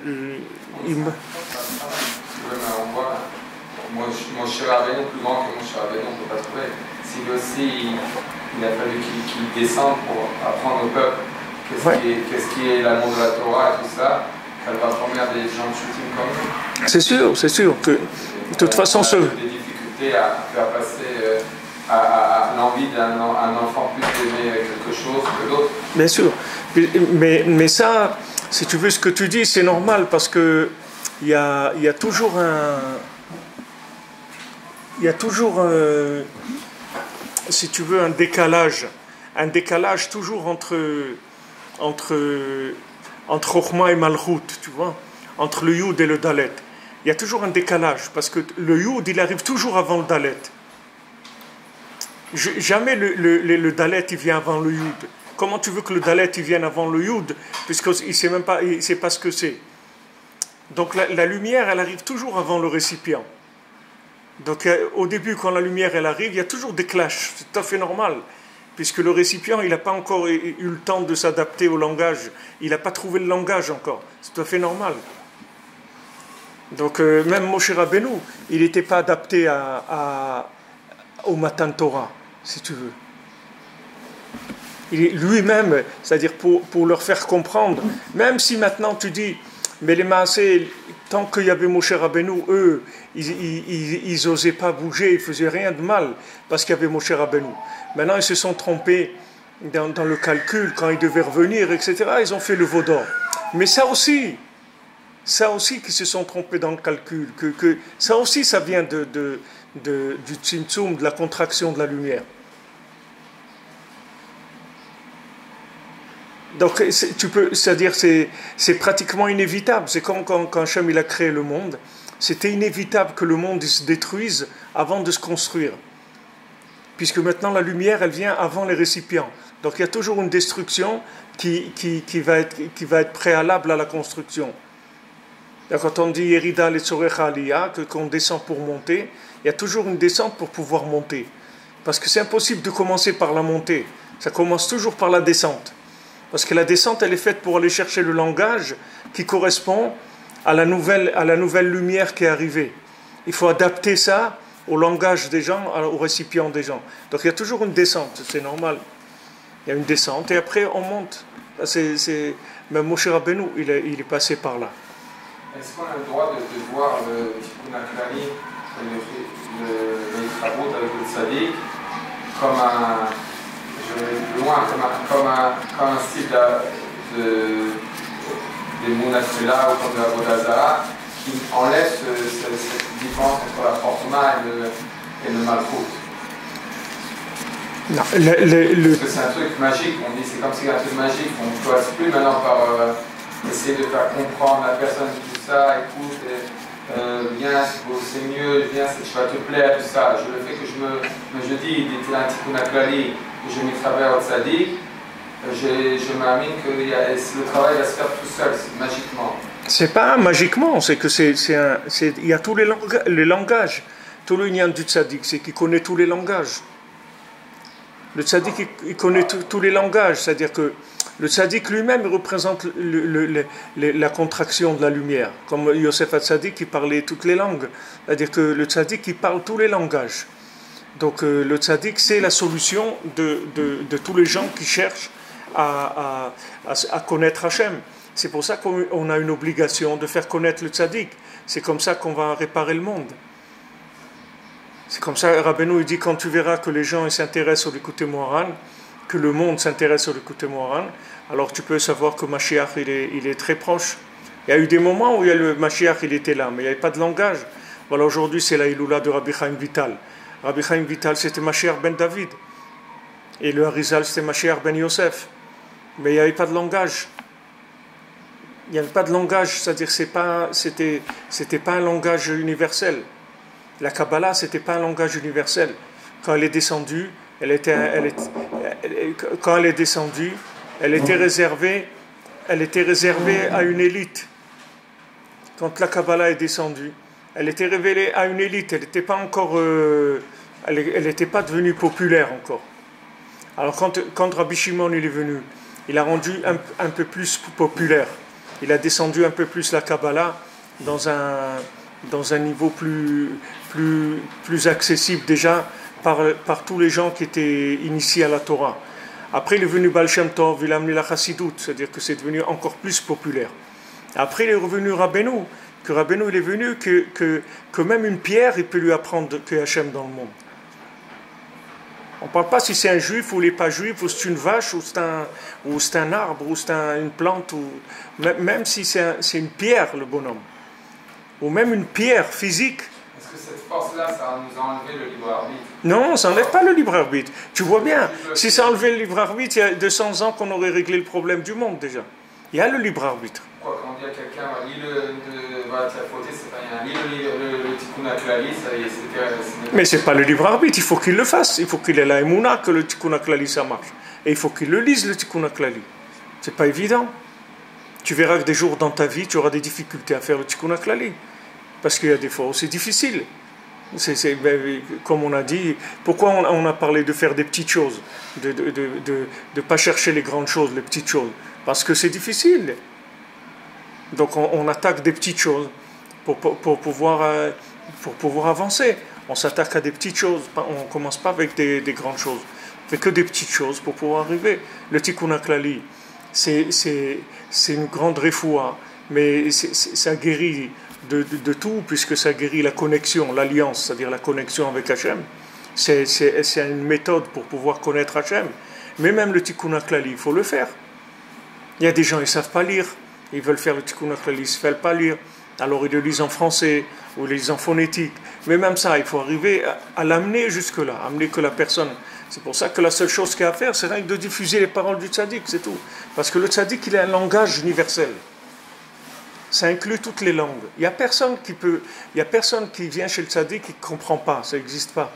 Mon cher Rabbeinu, plus grand que mon cher Rabbeinu, on ne peut pas trouver. S'il aussi, il a fallu qu'il descende pour apprendre au peuple qu'est-ce qui est l'amour de la Torah et tout ça, qu'elle va former des gens de shooting comme nous. C'est sûr que de toute façon, des difficultés à faire passer à l'envie d'un enfant plus d'aimer quelque chose que d'autre. Bien sûr, mais ça, si tu veux ce que tu dis, c'est normal parce que il y a toujours si tu veux, un décalage toujours entre Chokhmah et Malchut, tu vois, entre le Yud et le Dalet. Il y a toujours un décalage, parce que le Yud, il arrive toujours avant le Dalet. Jamais le Dalet, il vient avant le Yud. Comment tu veux que le Dalet, il vienne avant le Yud, puisqu'il ne sait pas ce que c'est. Donc la lumière, elle arrive toujours avant le récipient. Donc au début, quand la lumière elle arrive, il y a toujours des clashs, c'est tout à fait normal, puisque le récipient il n'a pas encore eu le temps de s'adapter au langage, il n'a pas trouvé le langage encore, c'est tout à fait normal. Donc même Moshe Rabbeinu, il n'était pas adapté au Matan Torah, si tu veux. Lui-même, c'est-à-dire pour leur faire comprendre, même si maintenant tu dis, mais les Maasé, tant qu'il y avait Moshe Rabbeinu, eux, ils n'osaient pas bouger, ils ne faisaient rien de mal, parce qu'il y avait Moshe Rabbeinu. Maintenant, ils se sont trompés dans le calcul, quand ils devaient revenir, etc., ils ont fait le veau d'or. Mais ça aussi qu'ils se sont trompés dans le calcul, ça aussi, ça vient du tzimtzum, de la contraction de la lumière. Donc, c'est-à-dire, c'est pratiquement inévitable. C'est comme quand Hachem il a créé le monde. C'était inévitable que le monde se détruise avant de se construire. Puisque maintenant, la lumière, elle vient avant les récipients. Donc, il y a toujours une destruction qui va être préalable à la construction. Et quand on dit Yerida Letzorecha Aliyah, qu'on descend pour monter, il y a toujours une descente pour pouvoir monter. Parce que c'est impossible de commencer par la montée. Ça commence toujours par la descente. Parce que la descente, elle est faite pour aller chercher le langage qui correspond à la nouvelle lumière qui est arrivée. Il faut adapter ça au langage des gens, au récipient des gens. Donc il y a toujours une descente, c'est normal. Il y a une descente et après on monte. Même Moshe Rabbeinu, il est passé par là. Est-ce qu'on a le droit de voir le Tikkun HaKlali, le Yitrabut avec le Tzadik, comme un... loin comme un style des Mounatfela ou comme de la Vodazara qui enlève cette différence entre la Fortuna et le Malchut. Non, Parce que c'est un truc magique, on dit c'est comme si c'est un truc magique, on ne passe plus maintenant par essayer de faire comprendre la personne tout ça, écoute, viens, c'est mieux, viens, tu vas te plaire, tout ça. Le fait que je dis, il était un Tikkun HaKlali, que je m'y travaille au Tzadik, je m'amène que le travail va se faire tout seul, magiquement. C'est pas magiquement, c'est que il y a tous les langages. Tout le lien du Tzadik, c'est qu'il connaît tous les langages. Le Tzadik, il connaît tous les langages, c'est-à-dire que le Tzadik lui-même représente la contraction de la lumière. Comme Yosef HaTzadik, qui parlait toutes les langues. C'est-à-dire que le Tzadik, il parle tous les langages. Donc le Tzadik, c'est la solution de tous les gens qui cherchent à connaître Hachem. C'est pour ça qu'on a une obligation de faire connaître le Tzadik. C'est comme ça qu'on va réparer le monde. C'est comme ça, Rabbeinu il dit, quand tu verras que les gens s'intéressent au Likutei Moharan, que le monde s'intéresse au Likutei Moharan, alors tu peux savoir que Mashiach il est très proche. Il y a eu des moments où le Mashiach il était là, mais il n'y avait pas de langage. Voilà, aujourd'hui c'est la Iloula de Rabbi Chaim Vital. Rabbi Chaim Vital c'était Mashiach ben David. Et le Harizal c'était Mashiach ben Yosef. mais il n'y avait pas de langage. Il n'y avait pas de langage, c'est-à-dire c'était pas un langage universel. La Kabbalah, c'était pas un langage universel. Quand elle est descendue, quand elle est descendue, elle était réservée à une élite. Quand la Kabbalah est descendue, elle était révélée à une élite. Elle n'était pas encore, elle n'était pas devenue populaire encore. Alors quand Rabbi Shimon il est venu, il a rendu un peu plus populaire. Il a descendu un peu plus la Kabbalah dans un niveau plus accessible déjà par tous les gens qui étaient initiés à la Torah. Après, il est venu Baal Shem Tov, il a amené la Chassidoute, c'est-à-dire que c'est devenu encore plus populaire. Après, il est revenu Rabbeinu, que Rabbeinu, il est venu que même une pierre, il peut lui apprendre que Hachem dans le monde. On ne parle pas si c'est un juif ou il n'est pas juif, ou c'est une vache, ou c'est un arbre, ou c'est une plante, ou même si c'est une pierre, le bonhomme, ou même une pierre physique. Est-ce que cette force-là, ça nous a enlevé le libre arbitre? Non, ça n'enlève pas le libre arbitre. Tu vois bien, si ça enlevait le libre arbitre, il y a 200 ans qu'on aurait réglé le problème du monde déjà. Il y a le libre arbitre. Quoi, quand on dit à quelqu'un, lis la faute, c'est pas rien. Lis le Tikkun HaKlali, ça y est, mais c'est pas le libre arbitre, il faut qu'il le fasse. Il faut qu'il ait la émouna que le Tikkun HaKlali ça marche. Et il faut qu'il le lise, le Tikkun HaKlali. C'est pas évident. Tu verras que des jours dans ta vie, tu auras des difficultés à faire le Tikkun HaKlali. Parce qu'il y a des fois où c'est difficile. Comme on a dit, pourquoi on a parlé de faire des petites choses, de ne pas chercher les grandes choses, les petites choses? Parce que c'est difficile. Donc on attaque des petites choses pour pouvoir avancer. On s'attaque à des petites choses. On ne commence pas avec des grandes choses. On fait que des petites choses pour pouvoir arriver. Le Tikkun HaKlali, c'est une grande refoua, mais ça guérit de tout, puisque ça guérit la connexion, l'alliance, c'est-à-dire la connexion avec Hachem. C'est une méthode pour pouvoir connaître Hachem. Mais même le Tikkun HaKlali, il faut le faire. Il y a des gens, ils ne savent pas lire. Ils veulent faire le Tikkun HaKlali, ils ne savent pas lire. Alors ils le lisent en français ou ils le lisent en phonétique. Mais même ça, il faut arriver à l'amener jusque-là, amener que la personne. C'est pour ça que la seule chose qu'il y a à faire, c'est de diffuser les paroles du tzaddik, c'est tout. Parce que le tzaddik, il a un langage universel. Ça inclut toutes les langues. Il n'y a personne qui vient chez le tzaddik qui ne comprend pas, ça n'existe pas.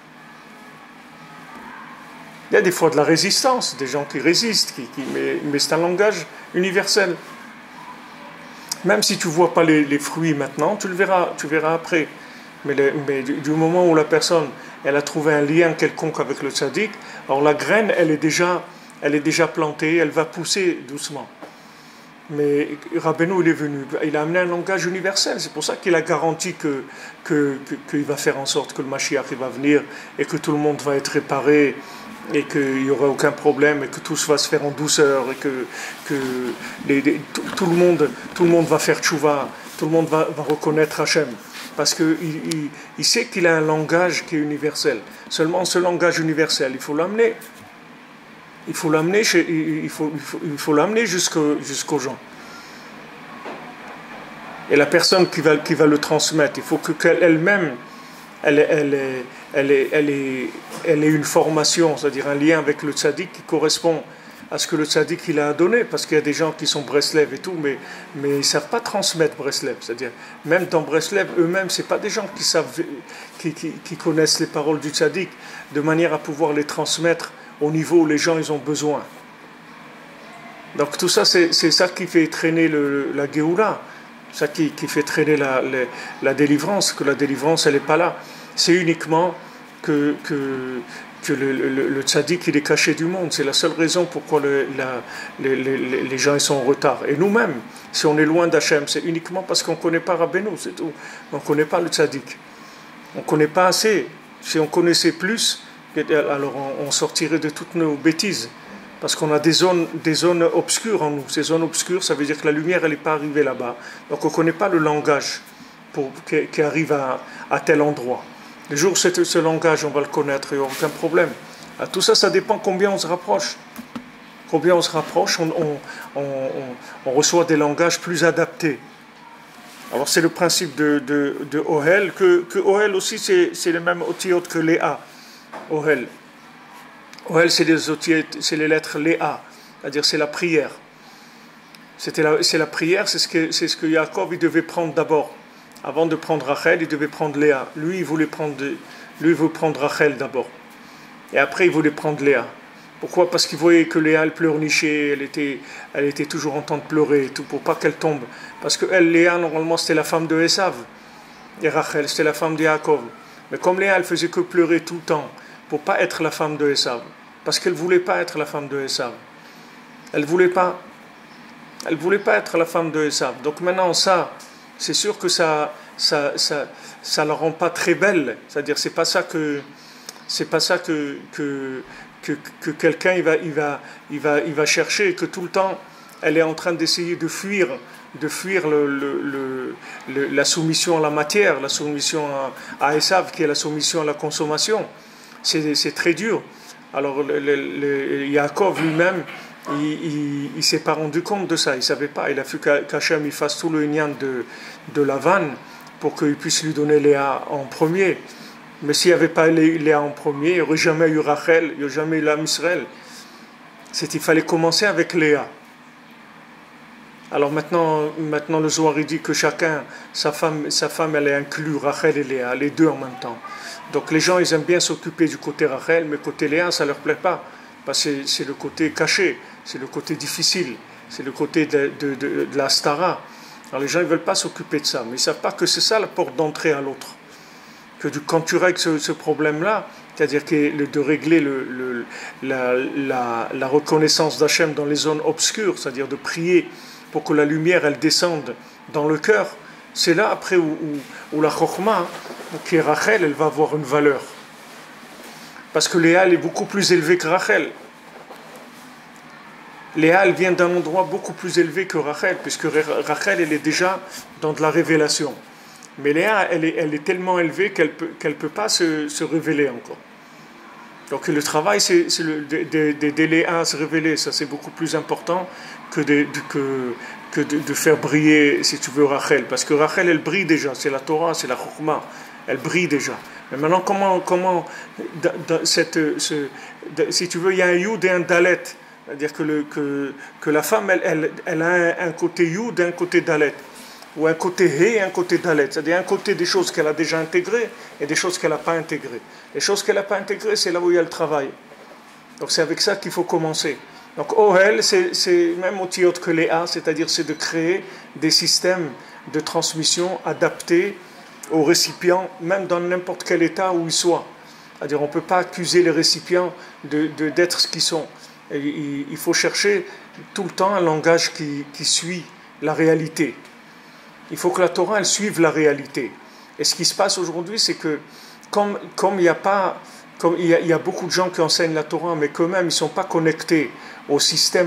Il y a des fois de la résistance, des gens qui résistent, mais c'est un langage universel. Même si tu ne vois pas les fruits maintenant, tu verras après. Mais du moment où la personne elle a trouvé un lien quelconque avec le tzaddik, alors la graine, elle est déjà plantée, elle va pousser doucement. Mais Rabbeinu, il est venu, il a amené un langage universel. C'est pour ça qu'il a garanti qu'il va faire en sorte que le Mashiach il va venir et que tout le monde va être réparé et qu'il n'y aura aucun problème et que tout va se faire en douceur et que tout le monde va faire tchouva, tout le monde va reconnaître Hachem. Parce qu'il sait qu'il a un langage qui est universel. Seulement ce langage universel, il faut l'amener. Il faut l'amener jusqu'aux gens. Et la personne qui va le transmettre, il faut qu'elle-même, elle ait une formation, c'est-à-dire un lien avec le tzaddik qui correspond à ce que le tzaddik il a donné, parce qu'il y a des gens qui sont Breslev et tout, mais ils ne savent pas transmettre Breslev. C'est-à-dire, même dans Breslev, eux-mêmes, ce n'est pas des gens qui connaissent les paroles du tzaddik, de manière à pouvoir les transmettre au niveau où les gens ils ont besoin. Donc tout ça, c'est ça qui fait traîner la Géoula, ça qui fait traîner la délivrance, que la délivrance, elle n'est pas là. C'est uniquement que le tzaddik, il est caché du monde. C'est la seule raison pourquoi les gens ils sont en retard. Et nous-mêmes, si on est loin d'Hachem, c'est uniquement parce qu'on ne connaît pas Rabbeinu, c'est tout. On ne connaît pas le tzaddik. On ne connaît pas assez. Si on connaissait plus, alors on sortirait de toutes nos bêtises. Parce qu'on a des zones obscures en nous. Ces zones obscures, ça veut dire que la lumière, elle n'est pas arrivée là-bas. Donc on ne connaît pas le langage qui arrive à tel endroit. Le jour où ce langage, on va le connaître, il n'y aura aucun problème. Tout ça, ça dépend combien on se rapproche. Combien on se rapproche, on reçoit des langages plus adaptés. Alors c'est le principe de Ohel, que Ohel aussi, c'est le même otiyot que Léa. Ohel. Ohel, c'est les lettres Léa. c'est-à-dire c'est la prière. C'est la prière, c'est ce que Yaakov il devait prendre d'abord. Avant de prendre Rachel, il devait prendre Léa. Lui, il veut prendre Rachel d'abord. Et après, il voulait prendre Léa. Pourquoi? Parce qu'il voyait que Léa, elle pleurnichait, elle était toujours en train de pleurer, et tout, pour pas qu'elle tombe. Parce que elle, Léa, normalement, c'était la femme de Esav. Et Rachel, c'était la femme de Yaakov. Mais comme Léa, elle faisait que pleurer tout le temps, pour pas être la femme de Esav. Parce qu'elle voulait pas être la femme de Esav. Elle voulait pas être la femme de Esav. Donc maintenant, ça, c'est sûr que ça la rend pas très belle. C'est-à-dire, c'est pas ça que quelqu'un il va chercher, que tout le temps elle est en train d'essayer de fuir la soumission à la matière, la soumission à Esav, qui est la soumission à la consommation. C'est très dur. Alors Yaakov lui-même, il s'est pas rendu compte de ça, il savait pas. Il a fait qu'Hachem il fasse tout le nian de Lavan pour qu'il puisse lui donner Léa en premier. Mais s'il n'y avait pas Léa en premier, il n'y aurait jamais eu Rachel, il n'y aurait jamais eu l'âme Israël. Il fallait commencer avec Léa. Alors maintenant le Zohar il dit que chacun, sa femme elle est inclue, Rachel et Léa, les deux en même temps. Donc les gens ils aiment bien s'occuper du côté Rachel, mais côté Léa ça ne leur plaît pas. Parce que c'est le côté caché, c'est le côté difficile, c'est le côté de la stara. Alors les gens ne veulent pas s'occuper de ça, mais ils ne savent pas que c'est ça la porte d'entrée à l'autre. Que quand tu règles ce problème-là, c'est-à-dire de régler la reconnaissance d'Hachem dans les zones obscures, c'est-à-dire de prier pour que la lumière elle descende dans le cœur, c'est là après où la chokhma, qui est Rachel, elle va avoir une valeur. Parce que Léa elle est beaucoup plus élevée que Rachel. Léa elle vient d'un endroit beaucoup plus élevé que Rachel, puisque Rachel elle est déjà dans de la révélation. Mais Léa elle est tellement élevée qu'elle peut pas se révéler encore. Donc le travail c'est d'aider Léa à se révéler, ça c'est beaucoup plus important que de faire briller, si tu veux, Rachel. Parce que Rachel elle brille déjà, c'est la Torah, c'est la Chokhmah, elle brille déjà. Mais maintenant, comment si tu veux, il y a un Yud et un Dalet. C'est-à-dire que la femme, elle a un côté Yud et un côté Dalet. Ou un côté He et un côté Dalet. C'est-à-dire un côté des choses qu'elle a déjà intégrées et des choses qu'elle n'a pas intégrées. Les choses qu'elle n'a pas intégrées, c'est là où il y a le travail. Donc c'est avec ça qu'il faut commencer. Donc Ohel, c'est même aussi autre que Léa, c'est-à-dire c'est de créer des systèmes de transmission adaptés aux récipients, même dans n'importe quel état où ils soient. C'est-à-dire on ne peut pas accuser les récipients d'être ce qu'ils sont. Et il faut chercher tout le temps un langage qui suit la réalité. Il faut que la Torah elle suive la réalité. Et ce qui se passe aujourd'hui, c'est que comme il y a beaucoup de gens qui enseignent la Torah, mais quand même ils ne sont pas connectés au système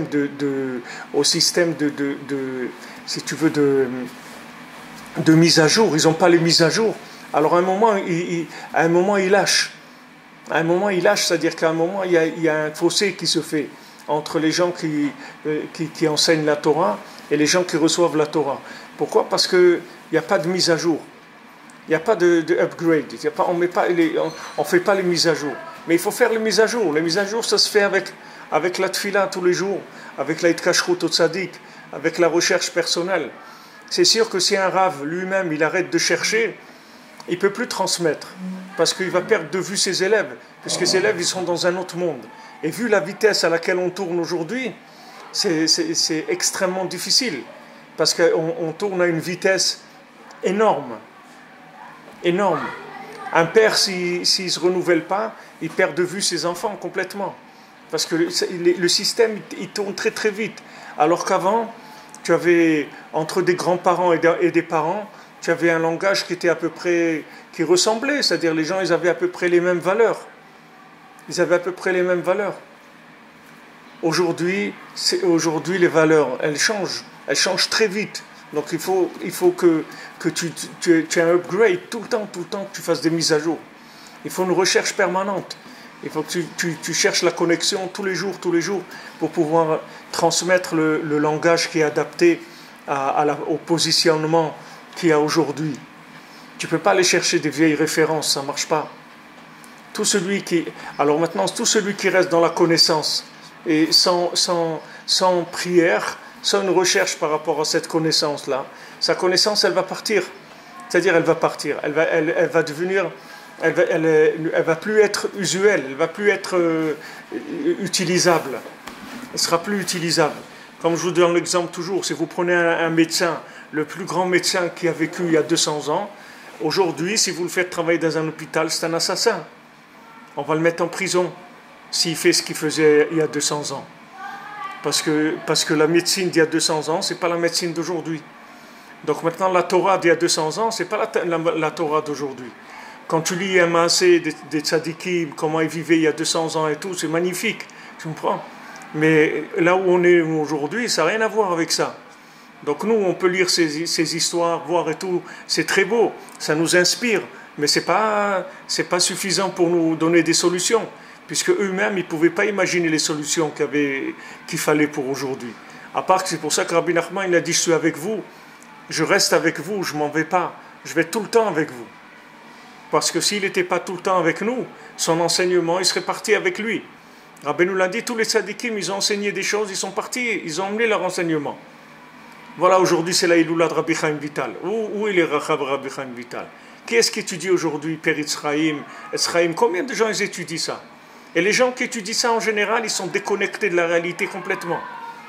si tu veux, de mise à jour, ils n'ont pas les mises à jour. Alors à un moment, ils lâchent. À un moment, ils lâchent, c'est-à-dire qu'à un moment, il y a un fossé qui se fait entre les gens qui enseignent la Torah et les gens qui reçoivent la Torah. Pourquoi? Parce qu'il n'y a pas de mise à jour. Il n'y a pas de upgrade. On ne fait pas les mises à jour. Mais il faut faire les mises à jour. Les mises à jour, ça se fait avec la tfila tous les jours, avec la hitkashrut au tzaddik, avec la recherche personnelle. C'est sûr que si un rave lui-même il arrête de chercher, il ne peut plus transmettre, parce qu'il va perdre de vue ses élèves, puisque ses élèves ils sont dans un autre monde. Et vu la vitesse à laquelle on tourne aujourd'hui, c'est extrêmement difficile, parce qu'on tourne à une vitesse énorme. Énorme. Un père, s'il ne se renouvelle pas, il perd de vue ses enfants complètement. Parce que le système, il tourne très très vite. Alors qu'avant, tu avais, entre des grands-parents et des parents, tu avais un langage qui était à peu près, qui ressemblait. C'est-à-dire les gens, ils avaient à peu près les mêmes valeurs. Ils avaient à peu près les mêmes valeurs. Aujourd'hui, les valeurs, elles changent. Elles changent très vite. Donc il faut que tu aies un upgrade tout le temps, que tu fasses des mises à jour. Il faut une recherche permanente. Il faut que tu cherches la connexion tous les jours, pour pouvoir transmettre le langage qui est adapté au positionnement qu'il y a aujourd'hui. Tu ne peux pas aller chercher des vieilles références, ça ne marche pas. Alors maintenant, tout celui qui reste dans la connaissance et sans sans prière, sans une recherche par rapport à cette connaissance-là, sa connaissance, elle va partir. C'est-à-dire, elle va partir. Elle va devenir... Elle va plus être usuelle, elle va plus être utilisable. Elle sera plus utilisable. Comme je vous donne l'exemple toujours, si vous prenez un médecin, le plus grand médecin qui a vécu il y a 200 ans, aujourd'hui, si vous le faites travailler dans un hôpital, c'est un assassin. On va le mettre en prison s'il fait ce qu'il faisait il y a 200 ans. Parce que la médecine d'il y a 200 ans, ce n'est pas la médecine d'aujourd'hui. Donc maintenant, la Torah d'il y a 200 ans, ce n'est pas la Torah d'aujourd'hui. Quand tu lis un maasé des tzadikim, comment ils vivaient il y a 200 ans et tout, c'est magnifique, tu comprends? Mais là où on est aujourd'hui, ça n'a rien à voir avec ça. Donc nous, on peut lire ces histoires, voir et tout, c'est très beau, ça nous inspire, mais c'est pas suffisant pour nous donner des solutions, puisque eux-mêmes, ils ne pouvaient pas imaginer les solutions qu'il fallait pour aujourd'hui. À part que c'est pour ça que Rabbi Nachman, il a dit, je suis avec vous, je reste avec vous, je ne m'en vais pas, je vais tout le temps avec vous. Parce que s'il n'était pas tout le temps avec nous, son enseignement, il serait parti avec lui. Rabbi nous l'a dit, tous les tzadikim, ils ont enseigné des choses, ils sont partis, ils ont emmené leur enseignement. Voilà, aujourd'hui, c'est la Iloula de Rabbi Chaim Vital. Où est le Rachab Rabbi Chaim Vital? Qui est-ce qui étudie aujourd'hui Peritz Chaim, Etzraïm? Combien de gens ils étudient ça? Et les gens qui étudient ça, en général, ils sont déconnectés de la réalité complètement.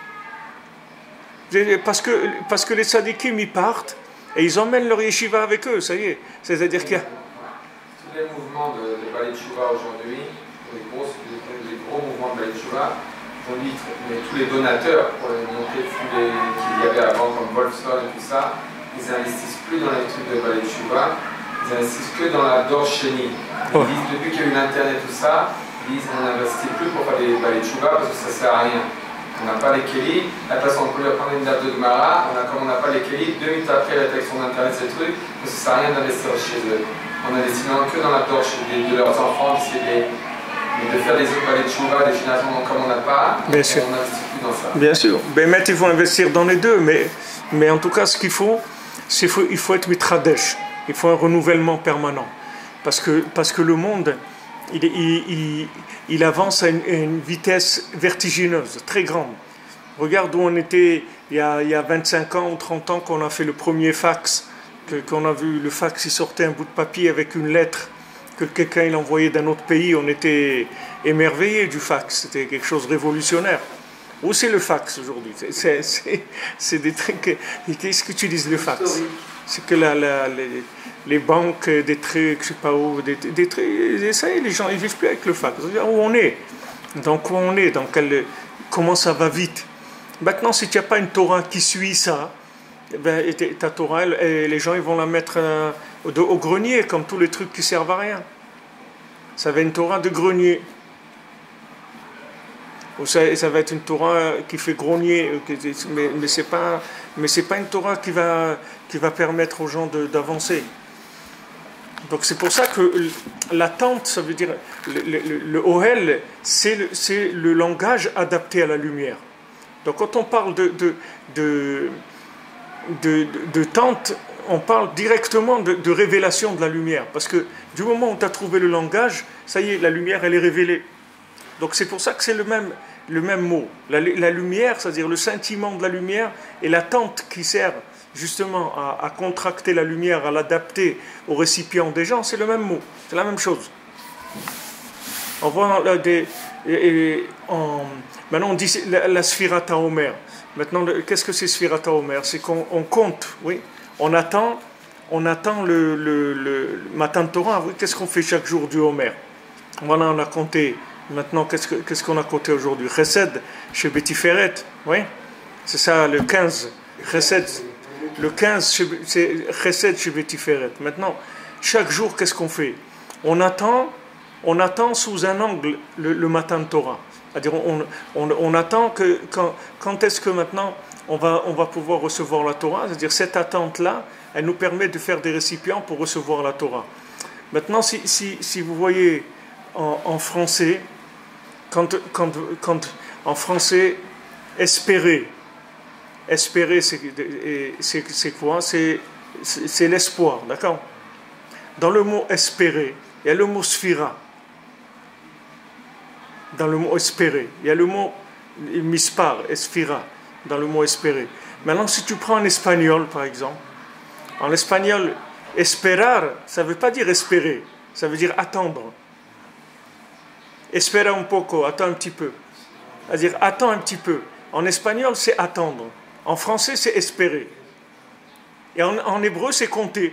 Parce que les tzadikim, ils partent, et ils emmènent leur yeshiva avec eux, ça y est. C'est-à-dire qu'il y a... Les mouvements de Balei Tshuva aujourd'hui, les gros mouvements de Balei Tshuva, tous les donateurs pour les montées qu'il y avait avant, comme Wolfson et tout ça, ils n'investissent plus dans les trucs de Balei Tshuva, ils investissent que dans la Dor Sheni. Ils disent, depuis qu'il y a eu l'Internet et tout ça, ils disent on n'investit plus pour faire des Balei Tshuva parce que ça ne sert à rien. On n'a pas les Kéli, à la place on peut lui apprendre une date de Gemara, comme on n'a pas les Kéli, 2 minutes après la connexion d'Internet, ces trucs, parce que ça ne sert à rien d'investir chez eux. On investit que dans la torche de leurs enfants, de faire des Balei Tshuva, des générations comme on n'a pas, bien sûr. On n'investit plus dans ça. Bien sûr. Ben, il faut investir dans les deux, mais en tout cas, ce qu'il faut, il faut être mitradesh. Il faut un renouvellement permanent. Parce que le monde, il avance à une vitesse vertigineuse, très grande. Regarde où on était il y a 25 ans ou 30 ans qu'on a fait le premier fax. Qu'on a vu le fax, il sortait un bout de papier avec une lettre que quelqu'un il envoyait d'un autre pays, on était émerveillés du fax, c'était quelque chose de révolutionnaire. Où c'est le fax aujourd'hui? C'est des trucs... Qu'est-ce que tu utilises le fax? C'est que les banques, des trucs, je sais pas où, des trucs, ça y est, les gens ils vivent plus avec le fax. Où on est? Donc où on est? Comment ça va vite? Maintenant, si tu n'as pas une Torah qui suit ça, ben, ta Torah, les gens ils vont la mettre au grenier, comme tous les trucs qui servent à rien. Ça va être une Torah de grenier. Ou ça va être une Torah qui fait grenier, mais c'est pas une Torah qui va permettre aux gens d'avancer. Donc c'est pour ça que l'attente, ça veut dire le Ohel, c'est le langage adapté à la lumière. Donc quand on parle de tente, on parle directement de révélation de la lumière. Parce que du moment où tu as trouvé le langage, ça y est, la lumière, elle est révélée. Donc c'est pour ça que c'est le même mot. La lumière, c'est-à-dire le scintillement de la lumière, et la tente qui sert justement à contracter la lumière, à l'adapter au récipient des gens, c'est le même mot. C'est la même chose. On voit maintenant on dit la Sphirata Omer. Maintenant, qu'est-ce que c'est Sphirata Omer? C'est qu'on compte, oui. On attend le matin de Torah. Oui. Qu'est-ce qu'on fait chaque jour du Homer? Voilà, on a compté. Maintenant, qu'est-ce qu'on a compté aujourd'hui? Chesed chez Betiferet, oui. C'est ça, le 15. Chesed, le 15, c'est Chesed chez Betiferet. Maintenant, chaque jour, qu'est-ce qu'on fait? On attend sous un angle le matin de Torah. C'est-à-dire, on attend que quand est-ce que maintenant on va pouvoir recevoir la Torah. C'est-à-dire, cette attente-là, elle nous permet de faire des récipients pour recevoir la Torah. Maintenant, si vous voyez en français, quand en français, espérer, c'est quoi? C'est l'espoir, d'accord? Dans le mot espérer, il y a le mot sphira. Dans le mot espérer, il y a le mot mispar, esfira, dans le mot espérer. Maintenant, si tu prends en espagnol, par exemple, en espagnol, esperar, ça ne veut pas dire espérer, ça veut dire attendre. Espera un poco, attends un petit peu. C'est-à-dire attends un petit peu. En espagnol, c'est attendre. En français, c'est espérer. Et en hébreu, c'est compter.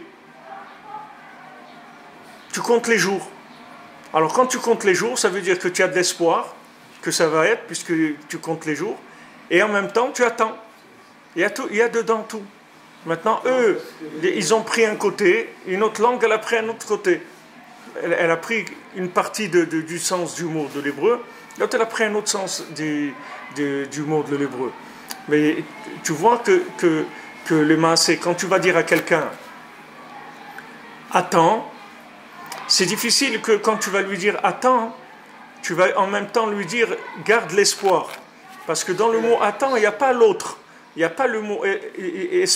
Tu comptes les jours. Alors quand tu comptes les jours, ça veut dire que tu as de l'espoir, que ça va être, puisque tu comptes les jours, et en même temps, tu attends. Il y a dedans tout. Maintenant, eux, ils ont pris un côté, une autre langue, elle a pris un autre côté. Elle a pris une partie du sens du mot de l'hébreu, l'autre, elle a pris un autre sens du mot de l'hébreu. Mais tu vois que le maasé, quand tu vas dire à quelqu'un « attends », c'est difficile que quand tu vas lui dire « attends », tu vas en même temps lui dire « garde l'espoir ». Parce que dans le mot « attends », il n'y a pas l'autre. Il n'y a pas le mot « espérer »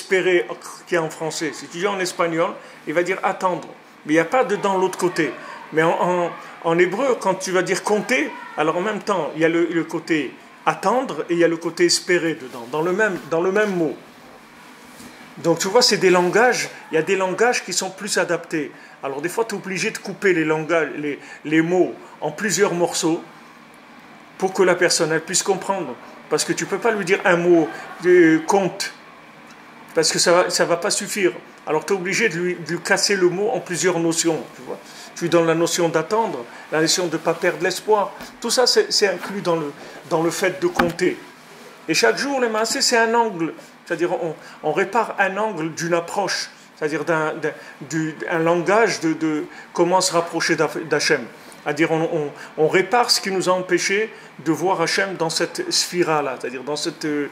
qui est en français. Si tu dis en espagnol, il va dire « attendre ». Mais il n'y a pas de dans l'autre côté. Mais en hébreu, quand tu vas dire « compter », alors en même temps, il y a le côté « attendre » et il y a le côté « espérer » dedans, dans le même mot. Donc tu vois, c'est des langages, il y a des langages qui sont plus adaptés. Alors des fois, tu es obligé de couper les mots en plusieurs morceaux pour que la personne elle puisse comprendre. Parce que tu ne peux pas lui dire un mot de compte, parce que ça va pas suffire. Alors tu es obligé de lui casser le mot en plusieurs notions. Tu lui donnes la notion d'attendre, la notion de ne pas perdre l'espoir. Tout ça, c'est inclus dans le fait de compter. Et chaque jour, les maasés, c'est un angle. C'est-à-dire, on répare un angle d'une approche, c'est-à-dire un langage de comment se rapprocher d'Hachem. C'est-à-dire, on répare ce qui nous a empêché de voir Hachem dans cette sphira-là, c'est-à-dire dans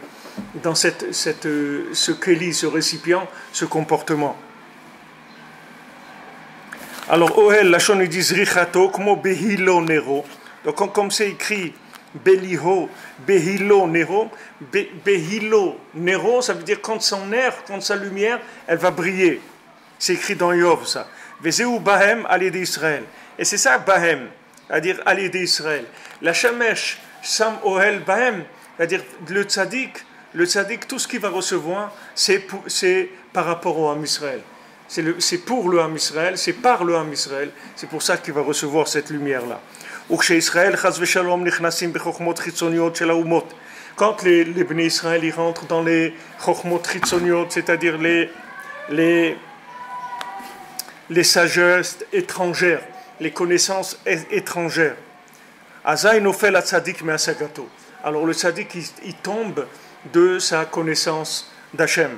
ce kéli, ce récipient, ce comportement. Alors, Ohel, la chon, ils disent Richato, comme Behilo Nero. Donc, comme c'est écrit Beliho, Behilo Nero, Behilo Nero, ça veut dire quand sa lumière, elle va briller. C'est écrit dans Yov, ça. Vezeu Bahem, allez d'Israël. Et c'est ça, Bahem, c'est-à-dire allez d'Israël. La Shamesh, Sam Ohel Bahem, c'est-à-dire le tzaddik, tout ce qu'il va recevoir, c'est par rapport au Ham Israël. C'est pour le Ham Israël, c'est par le Ham Israël. C'est pour ça qu'il va recevoir cette lumière-là. Quand les Bnei Israël ils rentrent dans les chokhmot chitzoniot, c'est-à-dire les sagesses étrangères, les connaissances étrangères, alors le tzaddik il tombe de sa connaissance d'Hachem.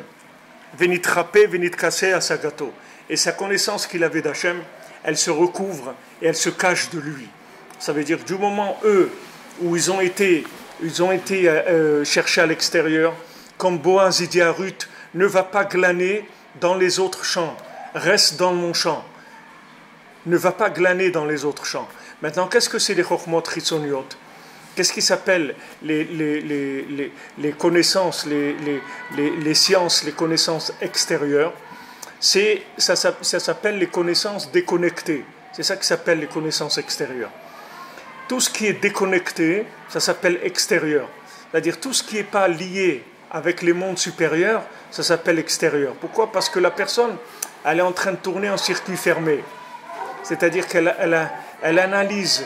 Et sa connaissance qu'il avait d'Hachem, elle se recouvre et elle se cache de lui. Ça veut dire du moment eux où ils ont été cherchés à l'extérieur, comme Boaz dit à Ruth, ne va pas glaner dans les autres champs, reste dans mon champ. Ne va pas glaner dans les autres champs. Maintenant, qu'est-ce que c'est les chokhmot chitzoniot? Qu'est-ce qui s'appelle les connaissances, les sciences, les connaissances extérieures? Ça s'appelle les connaissances déconnectées. C'est ça qui s'appelle les connaissances extérieures. Tout ce qui est déconnecté, ça s'appelle extérieur. C'est-à-dire tout ce qui n'est pas lié avec les mondes supérieurs, ça s'appelle extérieur. Pourquoi? Parce que la personne, elle est en train de tourner en circuit fermé. C'est-à-dire qu'elle analyse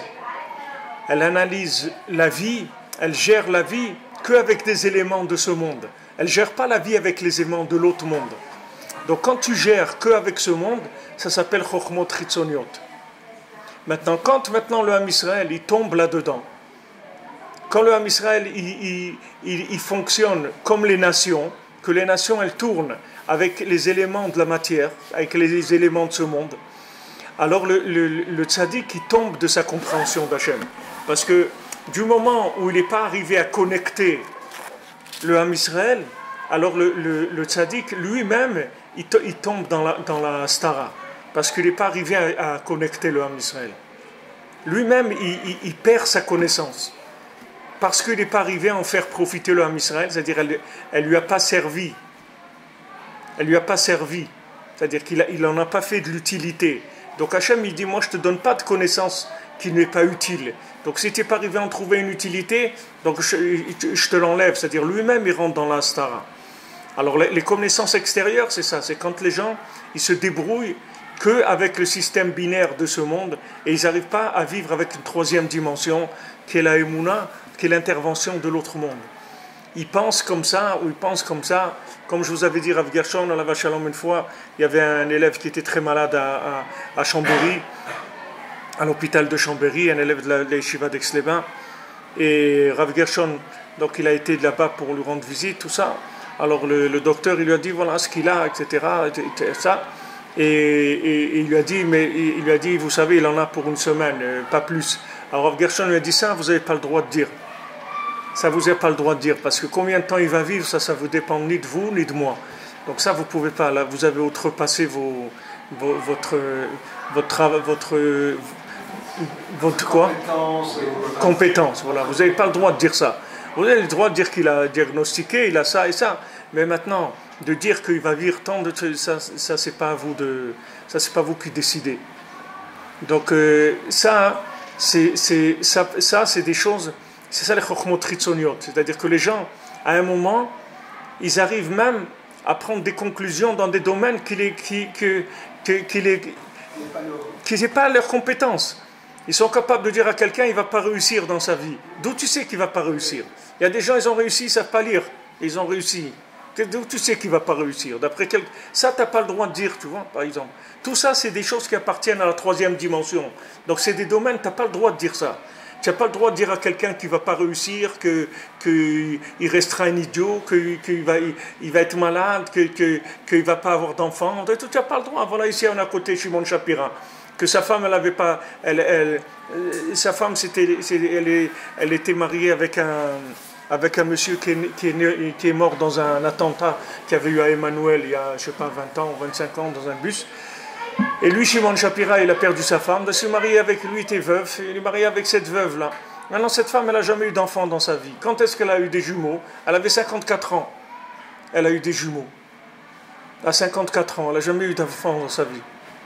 la vie, elle gère la vie qu'avec des éléments de ce monde. Elle ne gère pas la vie avec les éléments de l'autre monde. Donc quand tu gères qu'avec ce monde, ça s'appelle chokhmot chitzoniot. Maintenant, quand le Ham Israël il tombe là-dedans, quand le Ham Israël il fonctionne comme les nations, que les nations elles tournent avec les éléments de la matière, avec les éléments de ce monde, alors le tzaddik il tombe de sa compréhension d'Hachem. Parce que du moment où il n'est pas arrivé à connecter le Ham Israël, alors le tzaddik lui-même il tombe dans la stara. Parce qu'il n'est pas arrivé à connecter le Ham Israël. Lui-même, il perd sa connaissance. Parce qu'il n'est pas arrivé à en faire profiter le Ham Israël, c'est-à-dire elle ne lui a pas servi. Elle ne lui a pas servi. C'est-à-dire qu'il n'en a pas fait de l'utilité. Donc Hachem, il dit, moi je ne te donne pas de connaissance qui n'est pas utile. Donc si tu n'es pas arrivé à en trouver une utilité, donc je te l'enlève. C'est-à-dire lui-même, il rentre dans l'astara. Alors les connaissances extérieures, c'est ça. C'est quand les gens, ils se débrouillent qu'avec le système binaire de ce monde et ils n'arrivent pas à vivre avec une troisième dimension qui est la Emouna, qui est l'intervention de l'autre monde. Ils pensent comme ça, ou ils pensent comme ça. Comme je vous avais dit, Rav Gershon, à la Vache Shalom, une fois, il y avait un élève qui était très malade à Chambéry, à l'hôpital de Chambéry, un élève de la Yeshiva d'Aix-les-Bains. Et Rav Gershon, donc il a été là-bas pour lui rendre visite, tout ça. Alors le docteur, il lui a dit, voilà ce qu'il a, etc. Ça. Et il lui a dit, vous savez, il en a pour une semaine, pas plus. Alors Rav Gershon lui a dit ça, vous n'avez pas le droit de dire. Ça vous n'avez pas le droit de dire, parce que combien de temps il va vivre, ça vous dépend ni de vous, ni de moi. Donc ça, vous ne pouvez pas. Là, vous avez outrepassé votre quoi compétence. Voilà, vous n'avez pas le droit de dire ça. Vous avez le droit de dire qu'il a diagnostiqué, il a ça et ça. Mais maintenant, de dire qu'il va vivre tant de ça c'est pas à vous c'est pas vous qui décidez. Donc ça, c'est des choses. C'est ça les chokhmot chitzoniot. C'est-à-dire que les gens, à un moment, ils arrivent même à prendre des conclusions dans des domaines qui n'aient pas leurs compétences. Ils sont capables de dire à quelqu'un, il ne va pas réussir dans sa vie. D'où tu sais qu'il ne va pas réussir? Il y a des gens, ils ont réussi, ils ne savent pas lire. Ils ont réussi. D'où tu sais qu'il ne va pas réussir? Ça, tu n'as pas le droit de dire, tu vois, par exemple. Tout ça, c'est des choses qui appartiennent à la troisième dimension. Donc, c'est des domaines, tu n'as pas le droit de dire ça. Tu n'as pas le droit de dire à quelqu'un qui ne va pas réussir, qu'il restera un idiot, qu'il va être malade, qu'il ne va pas avoir d'enfant. Tu n'as pas le droit. Voilà, ici, on a à côté Shimon Shapira, que sa femme, elle avait pas... sa femme, elle était mariée avec un monsieur qui est mort dans un attentat qu'il y avait eu à Emmanuel il y a, je ne sais pas, 20 ans ou 25 ans, dans un bus. Et lui, Shimon Shapira, il a perdu sa femme. Il s'est marié avec lui, il était veuf. Il est marié avec cette veuve-là. Maintenant, cette femme, elle n'a jamais eu d'enfant dans sa vie. Quand est-ce qu'elle a eu des jumeaux? Elle avait 54 ans. Elle a eu des jumeaux. À 54 ans, elle n'a jamais eu d'enfant dans sa vie.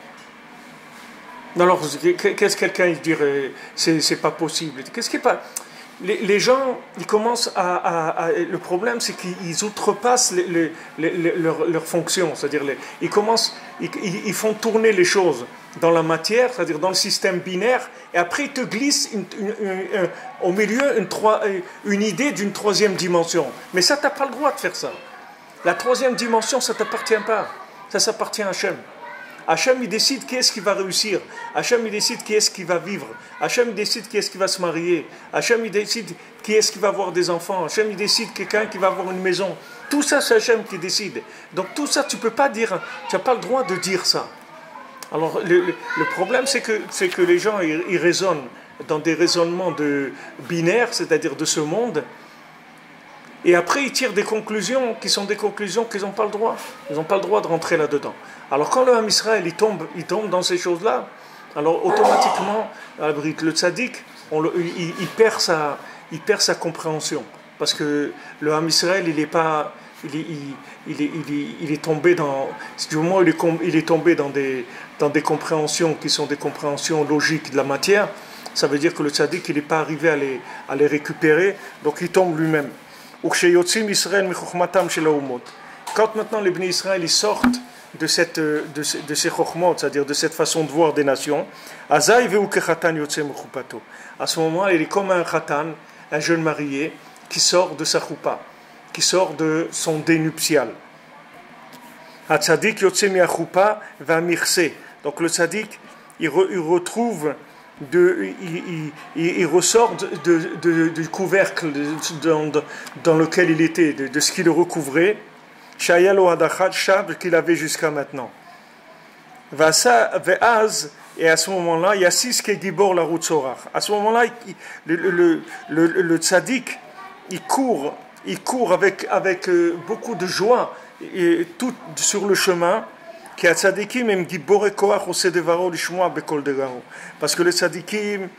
Alors, qu'est-ce que quelqu'un dirait? C'est pas possible. Qu'est-ce qui est pas... Les gens, ils commencent le problème, c'est qu'ils outrepassent leurs fonctions. C'est-à-dire, ils font tourner les choses dans la matière, c'est-à-dire dans le système binaire, et après ils te glissent au milieu une idée d'une troisième dimension. Mais ça, tu n'as pas le droit de faire ça. La troisième dimension, ça ne t'appartient pas. Ça s'appartient à Hachem. Hachem, il décide qui est-ce qui va réussir. Hachem, il décide qui est-ce qui va vivre. Hachem, il décide qui est-ce qui va se marier. Hachem, il décide qui est-ce qui va avoir des enfants. Hachem, il décide quelqu'un qui va avoir une maison. Tout ça, c'est Hachem qui décide. Donc tout ça, tu ne peux pas dire, tu n'as pas le droit de dire ça. Alors le problème, c'est que les gens, ils raisonnent dans des raisonnements binaires, c'est-à-dire de ce monde. Et après, ils tirent des conclusions qui sont des conclusions qu'ils n'ont pas le droit. Ils n'ont pas le droit de rentrer là-dedans. Alors quand le Ham Israël, il tombe dans ces choses-là, alors automatiquement, le tzaddik, il perd sa compréhension. Parce que le Ham Israël, il est tombé dans... Du moment où il est tombé dans des compréhensions qui sont des compréhensions logiques de la matière, ça veut dire que le tzaddik, il n'est pas arrivé à les récupérer, donc il tombe lui-même. Quand maintenant les Bnei Israël ils sortent de ces chokhmot, c'est-à-dire de cette façon de voir des nations, à ce moment-là, il est comme un khatan, un jeune marié, qui sort de sa choupa, qui sort de son dé nuptial. Donc le tzaddik, il retrouve, il ressort du couvercle dans lequel il était, de ce qui le recouvrait, qu'il avait jusqu'à maintenant. Et à ce moment-là, il y a six qui gibor la route sorach. À ce moment-là, le tzaddik, il court avec beaucoup de joie, et tout sur le chemin. Parce que les tzadikim,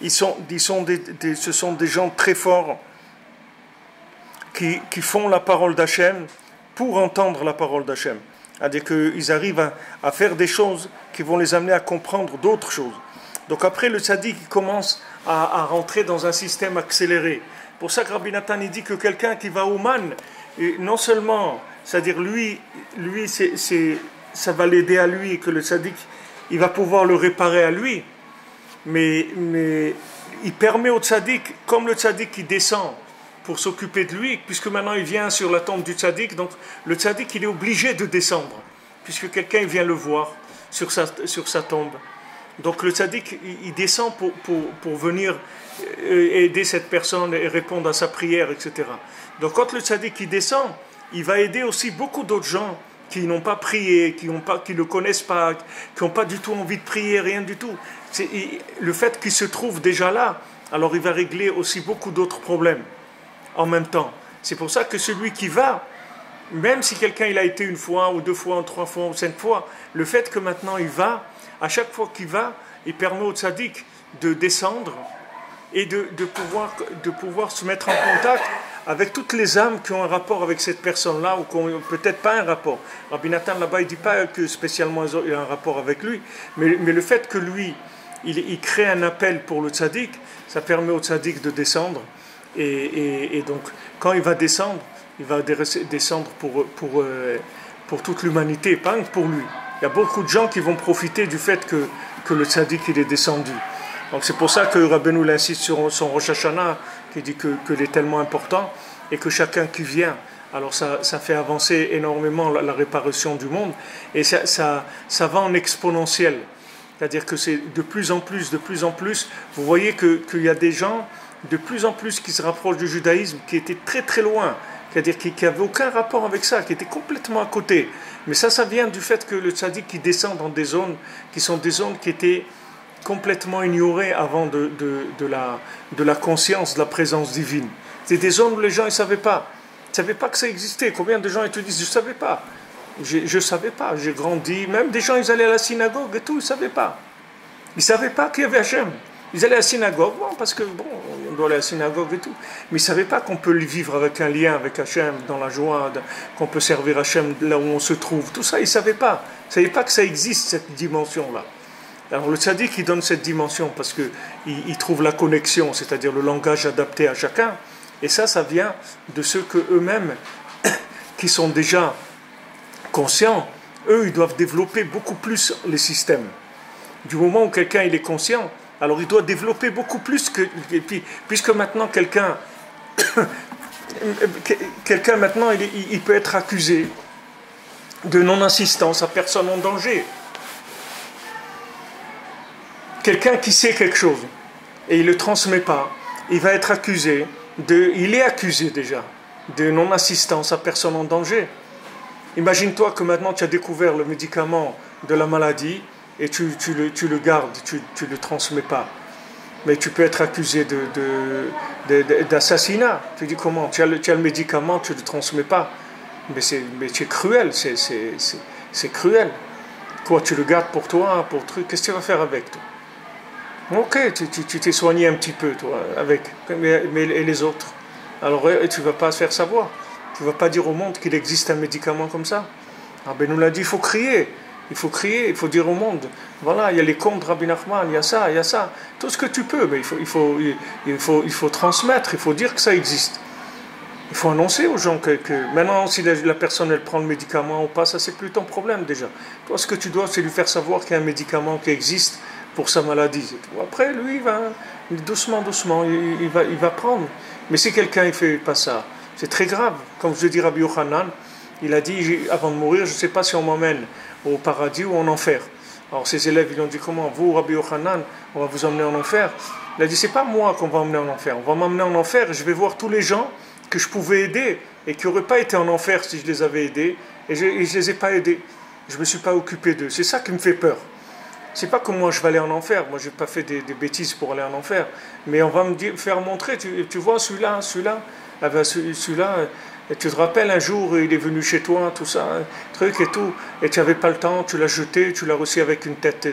ce sont des gens très forts qui font la parole d'Hachem pour entendre la parole d'Hachem. C'est-à-dire qu'ils arrivent à faire des choses qui vont les amener à comprendre d'autres choses. Donc après, le tzaddik il commence à rentrer dans un système accéléré. Pour ça que Rabbi Nathan il dit que quelqu'un qui va au man, et non seulement, c'est-à-dire lui ça va l'aider à lui, que le tzaddik, il va pouvoir le réparer à lui, mais il permet au tzaddik, comme le tzaddik qui descend pour s'occuper de lui, puisque maintenant il vient sur la tombe du tzaddik, donc le tzaddik il est obligé de descendre, puisque quelqu'un vient le voir sur sa tombe. Donc le tzaddik il descend pour venir aider cette personne et répondre à sa prière, etc. Donc quand le tzaddik il descend, il va aider aussi beaucoup d'autres gens qui n'ont pas prié, qui ne connaissent pas, qui n'ont pas du tout envie de prier, rien du tout. Le fait qu'il se trouve déjà là, alors il va régler aussi beaucoup d'autres problèmes en même temps. C'est pour ça que celui qui va, même si quelqu'un il a été une fois, ou deux fois, ou trois fois, ou cinq fois, le fait que maintenant il va, à chaque fois qu'il va, il permet au tzaddik de descendre et de pouvoir se mettre en contact avec toutes les âmes qui ont un rapport avec cette personne-là, ou qui n'ont peut-être pas un rapport. Rabbi Nathan là-bas, il ne dit pas que spécialement il a un rapport avec lui, mais le fait que lui, il crée un appel pour le tzaddik, ça permet au tzaddik de descendre, et donc quand il va descendre pour toute l'humanité, pas pour lui. Il y a beaucoup de gens qui vont profiter du fait que le tzaddik il est descendu. Donc c'est pour ça que Rabbeinu insiste sur son Rosh Hashanah, qui dit qu'il est tellement important, et que chacun qui vient, alors ça fait avancer énormément la réparation du monde, et ça va en exponentiel. C'est-à-dire que c'est de plus en plus, vous voyez qu'il y a des gens de plus en plus qui se rapprochent du judaïsme, qui étaient très très loin, c'est-à-dire qui n'avaient aucun rapport avec ça, qui étaient complètement à côté. Mais ça vient du fait que le tzaddik qui descend dans des zones qui sont des zones qui étaient complètement ignorées avant de la conscience de la présence divine. C'est des zones où les gens ne savaient pas que ça existait. Combien de gens ils te disent je ne savais pas, je savais pas, j'ai grandi, même des gens ils allaient à la synagogue et tout, ils ne savaient pas qu'il y avait Hachem. Ils allaient à la synagogue, parce que on doit aller à la synagogue et tout, mais ils ne savaient pas qu'on peut vivre avec un lien avec Hachem, dans la joie, qu'on peut servir Hachem là où on se trouve, tout ça ils ne savaient pas. Ils ne savaient pas que ça existe, cette dimension-là. Alors le tzaddik il donne cette dimension parce qu'il trouve la connexion, c'est-à-dire le langage adapté à chacun, et ça vient de ceux que eux-mêmes, qui sont déjà conscients, eux ils doivent développer beaucoup plus les systèmes. Du moment où quelqu'un il est conscient, alors il doit développer beaucoup plus et puis, puisque maintenant quelqu'un maintenant il peut être accusé de non-assistance à personne en danger. Quelqu'un qui sait quelque chose et il ne le transmet pas, il va être accusé il est accusé déjà de non-assistance à personne en danger. Imagine-toi que maintenant tu as découvert le médicament de la maladie et tu le gardes, tu ne le transmets pas. Mais tu peux être accusé d'assassinat. Tu dis comment? Tu as le médicament, tu ne le transmets pas. Mais c'est cruel, c'est cruel. Quoi, tu le gardes pour toi, pour truc, qu'est-ce que tu vas faire avec toi? Ok, tu t'es soigné un petit peu, toi, avec. Mais et les autres? Alors, tu ne vas pas se faire savoir. Tu ne vas pas dire au monde qu'il existe un médicament comme ça. Ah ben, nous l'a dit, il faut crier. Il faut dire au monde, voilà, il y a les contes de Rabbi Nachman, il y a ça, tout ce que tu peux, mais il faut transmettre, il faut dire que ça existe. Il faut annoncer aux gens que maintenant, si la personne elle prend le médicament ou pas, ça c'est plus ton problème déjà. Toi, ce que tu dois, c'est lui faire savoir qu'il y a un médicament qui existe pour sa maladie. Après, lui, il va doucement, il va prendre. Mais si quelqu'un ne fait pas ça, c'est très grave. Comme je dis Rabbi Yochanan, il a dit, avant de mourir, je ne sais pas si on m'emmène au paradis ou en enfer. Alors ses élèves, ils ont dit, comment, vous, Rabbi Yochanan, on va vous emmener en enfer? Il a dit, c'est pas moi qu'on va emmener en enfer, on va m'emmener en enfer et je vais voir tous les gens que je pouvais aider et qui n'auraient pas été en enfer si je les avais aidés, et je ne les ai pas aidés. Je ne me suis pas occupé d'eux. C'est ça qui me fait peur. C'est pas que moi je vais aller en enfer, moi je n'ai pas fait des bêtises pour aller en enfer, mais on va faire montrer, tu vois celui-là, et tu te rappelles un jour, il est venu chez toi, tout ça, truc et tout, et tu n'avais pas le temps, tu l'as jeté, tu l'as reçu avec une tête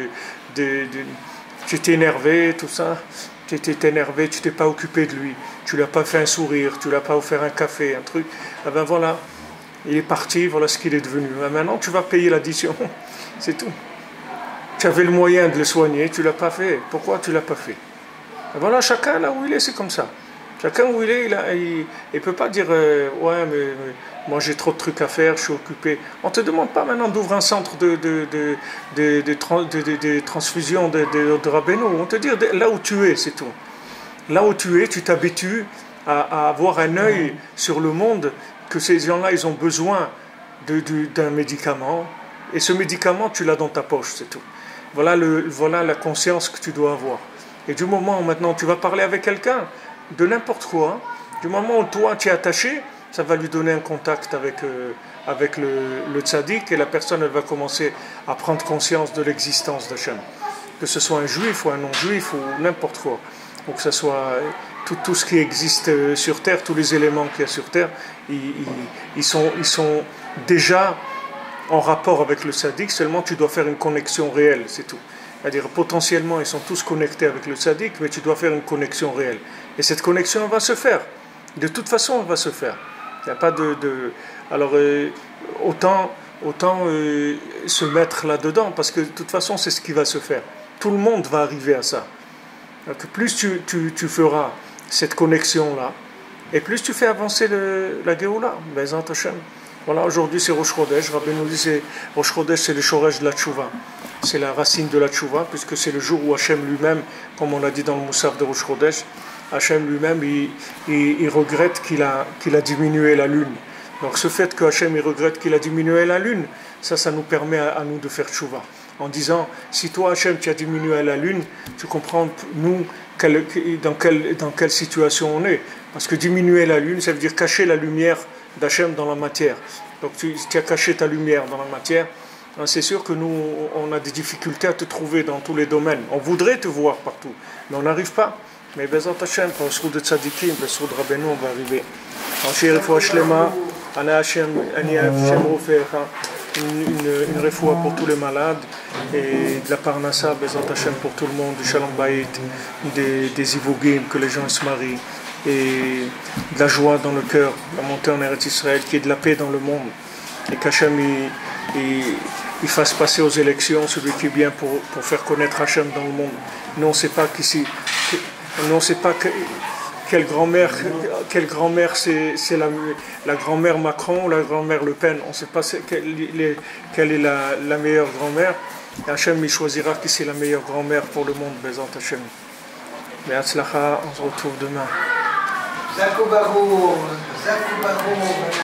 tu t'es énervé, tout ça, tu étais énervé, tu t'es pas occupé de lui, tu lui as pas fait un sourire, tu lui as pas offert un café, un truc, ah ben voilà, il est parti, voilà ce qu'il est devenu. Maintenant tu vas payer l'addition, c'est tout. Tu avais le moyen de le soigner, tu ne l'as pas fait. Pourquoi tu ne l'as pas fait? Et voilà, chacun là où il est, c'est comme ça. Chacun où il est, il ne peut pas dire ouais, mais moi j'ai trop de trucs à faire, je suis occupé. On ne te demande pas maintenant d'ouvrir un centre de transfusion de Rabbeinu. On te dit là où tu es, c'est tout. Là où tu es, tu t'habitues à avoir un œil sur le monde, que ces gens-là, ils ont besoin d'un médicament. Et ce médicament, tu l'as dans ta poche, c'est tout. Voilà la conscience que tu dois avoir. Et du moment où maintenant tu vas parler avec quelqu'un, de n'importe quoi, du moment où toi tu es attaché, ça va lui donner un contact avec le tzaddik, et la personne elle va commencer à prendre conscience de l'existence d'Hachem. Que ce soit un juif ou un non-juif ou n'importe quoi. Ou que ce soit tout ce qui existe sur Terre, tous les éléments qu'il y a sur Terre, ils sont déjà en rapport avec le tzaddik, seulement tu dois faire une connexion réelle, c'est tout. C'est-à-dire potentiellement ils sont tous connectés avec le tzaddik, mais tu dois faire une connexion réelle. Et cette connexion elle va se faire. De toute façon elle va se faire. Il n'y a pas Alors autant se mettre là-dedans, parce que de toute façon c'est ce qui va se faire. Tout le monde va arriver à ça. Donc plus tu feras cette connexion-là, et plus tu fais avancer la Géoula, Bezat Hashem. Voilà, aujourd'hui c'est Rosh Chodesh. Rabbi nous dit que Rosh Chodesh c'est le Shoresh de la Tchouva. C'est la racine de la Tchouva, puisque c'est le jour où Hachem lui-même, comme on l'a dit dans le Moussaf de Rosh Chodesh, Hachem lui-même il regrette qu'il a diminué la lune. Donc ce fait que Hachem il regrette qu'il a diminué la lune, ça nous permet à nous de faire Tchouva. En disant, si toi Hachem tu as diminué la lune, tu comprends nous dans quelle situation on est. Parce que diminuer la lune, ça veut dire cacher la lumière d'Hachem dans la matière. Donc tu as caché ta lumière dans la matière. C'est sûr que nous, on a des difficultés à te trouver dans tous les domaines. On voudrait te voir partout, mais on n'arrive pas. Mais Bezat Hashem, pour le sourd de Tzadikim, le sourd de Rabbeinu, on va arriver. En refoua shlema, ana Hashem, ani Hashem rofecha, une refoua pour tous les malades, et de la parnassa, Bezat Hashem, pour tout le monde, du shalom bayit, des ivogim, que les gens se marient, et de la joie dans le cœur, la montée en Eretz Israël, qui est de la paix dans le monde, et qu'Hachem il fasse passer aux élections celui qui est bien pour faire connaître Hachem dans le monde. Nous on ne sait pas quelle grand-mère c'est la grand-mère Macron ou la grand-mère Le Pen. On ne sait pas quelle est la meilleure grand-mère. Et Hachem il choisira qui c'est la meilleure grand-mère pour le monde. Bezat Hachem. Mais Hatzlacha, on se retrouve demain.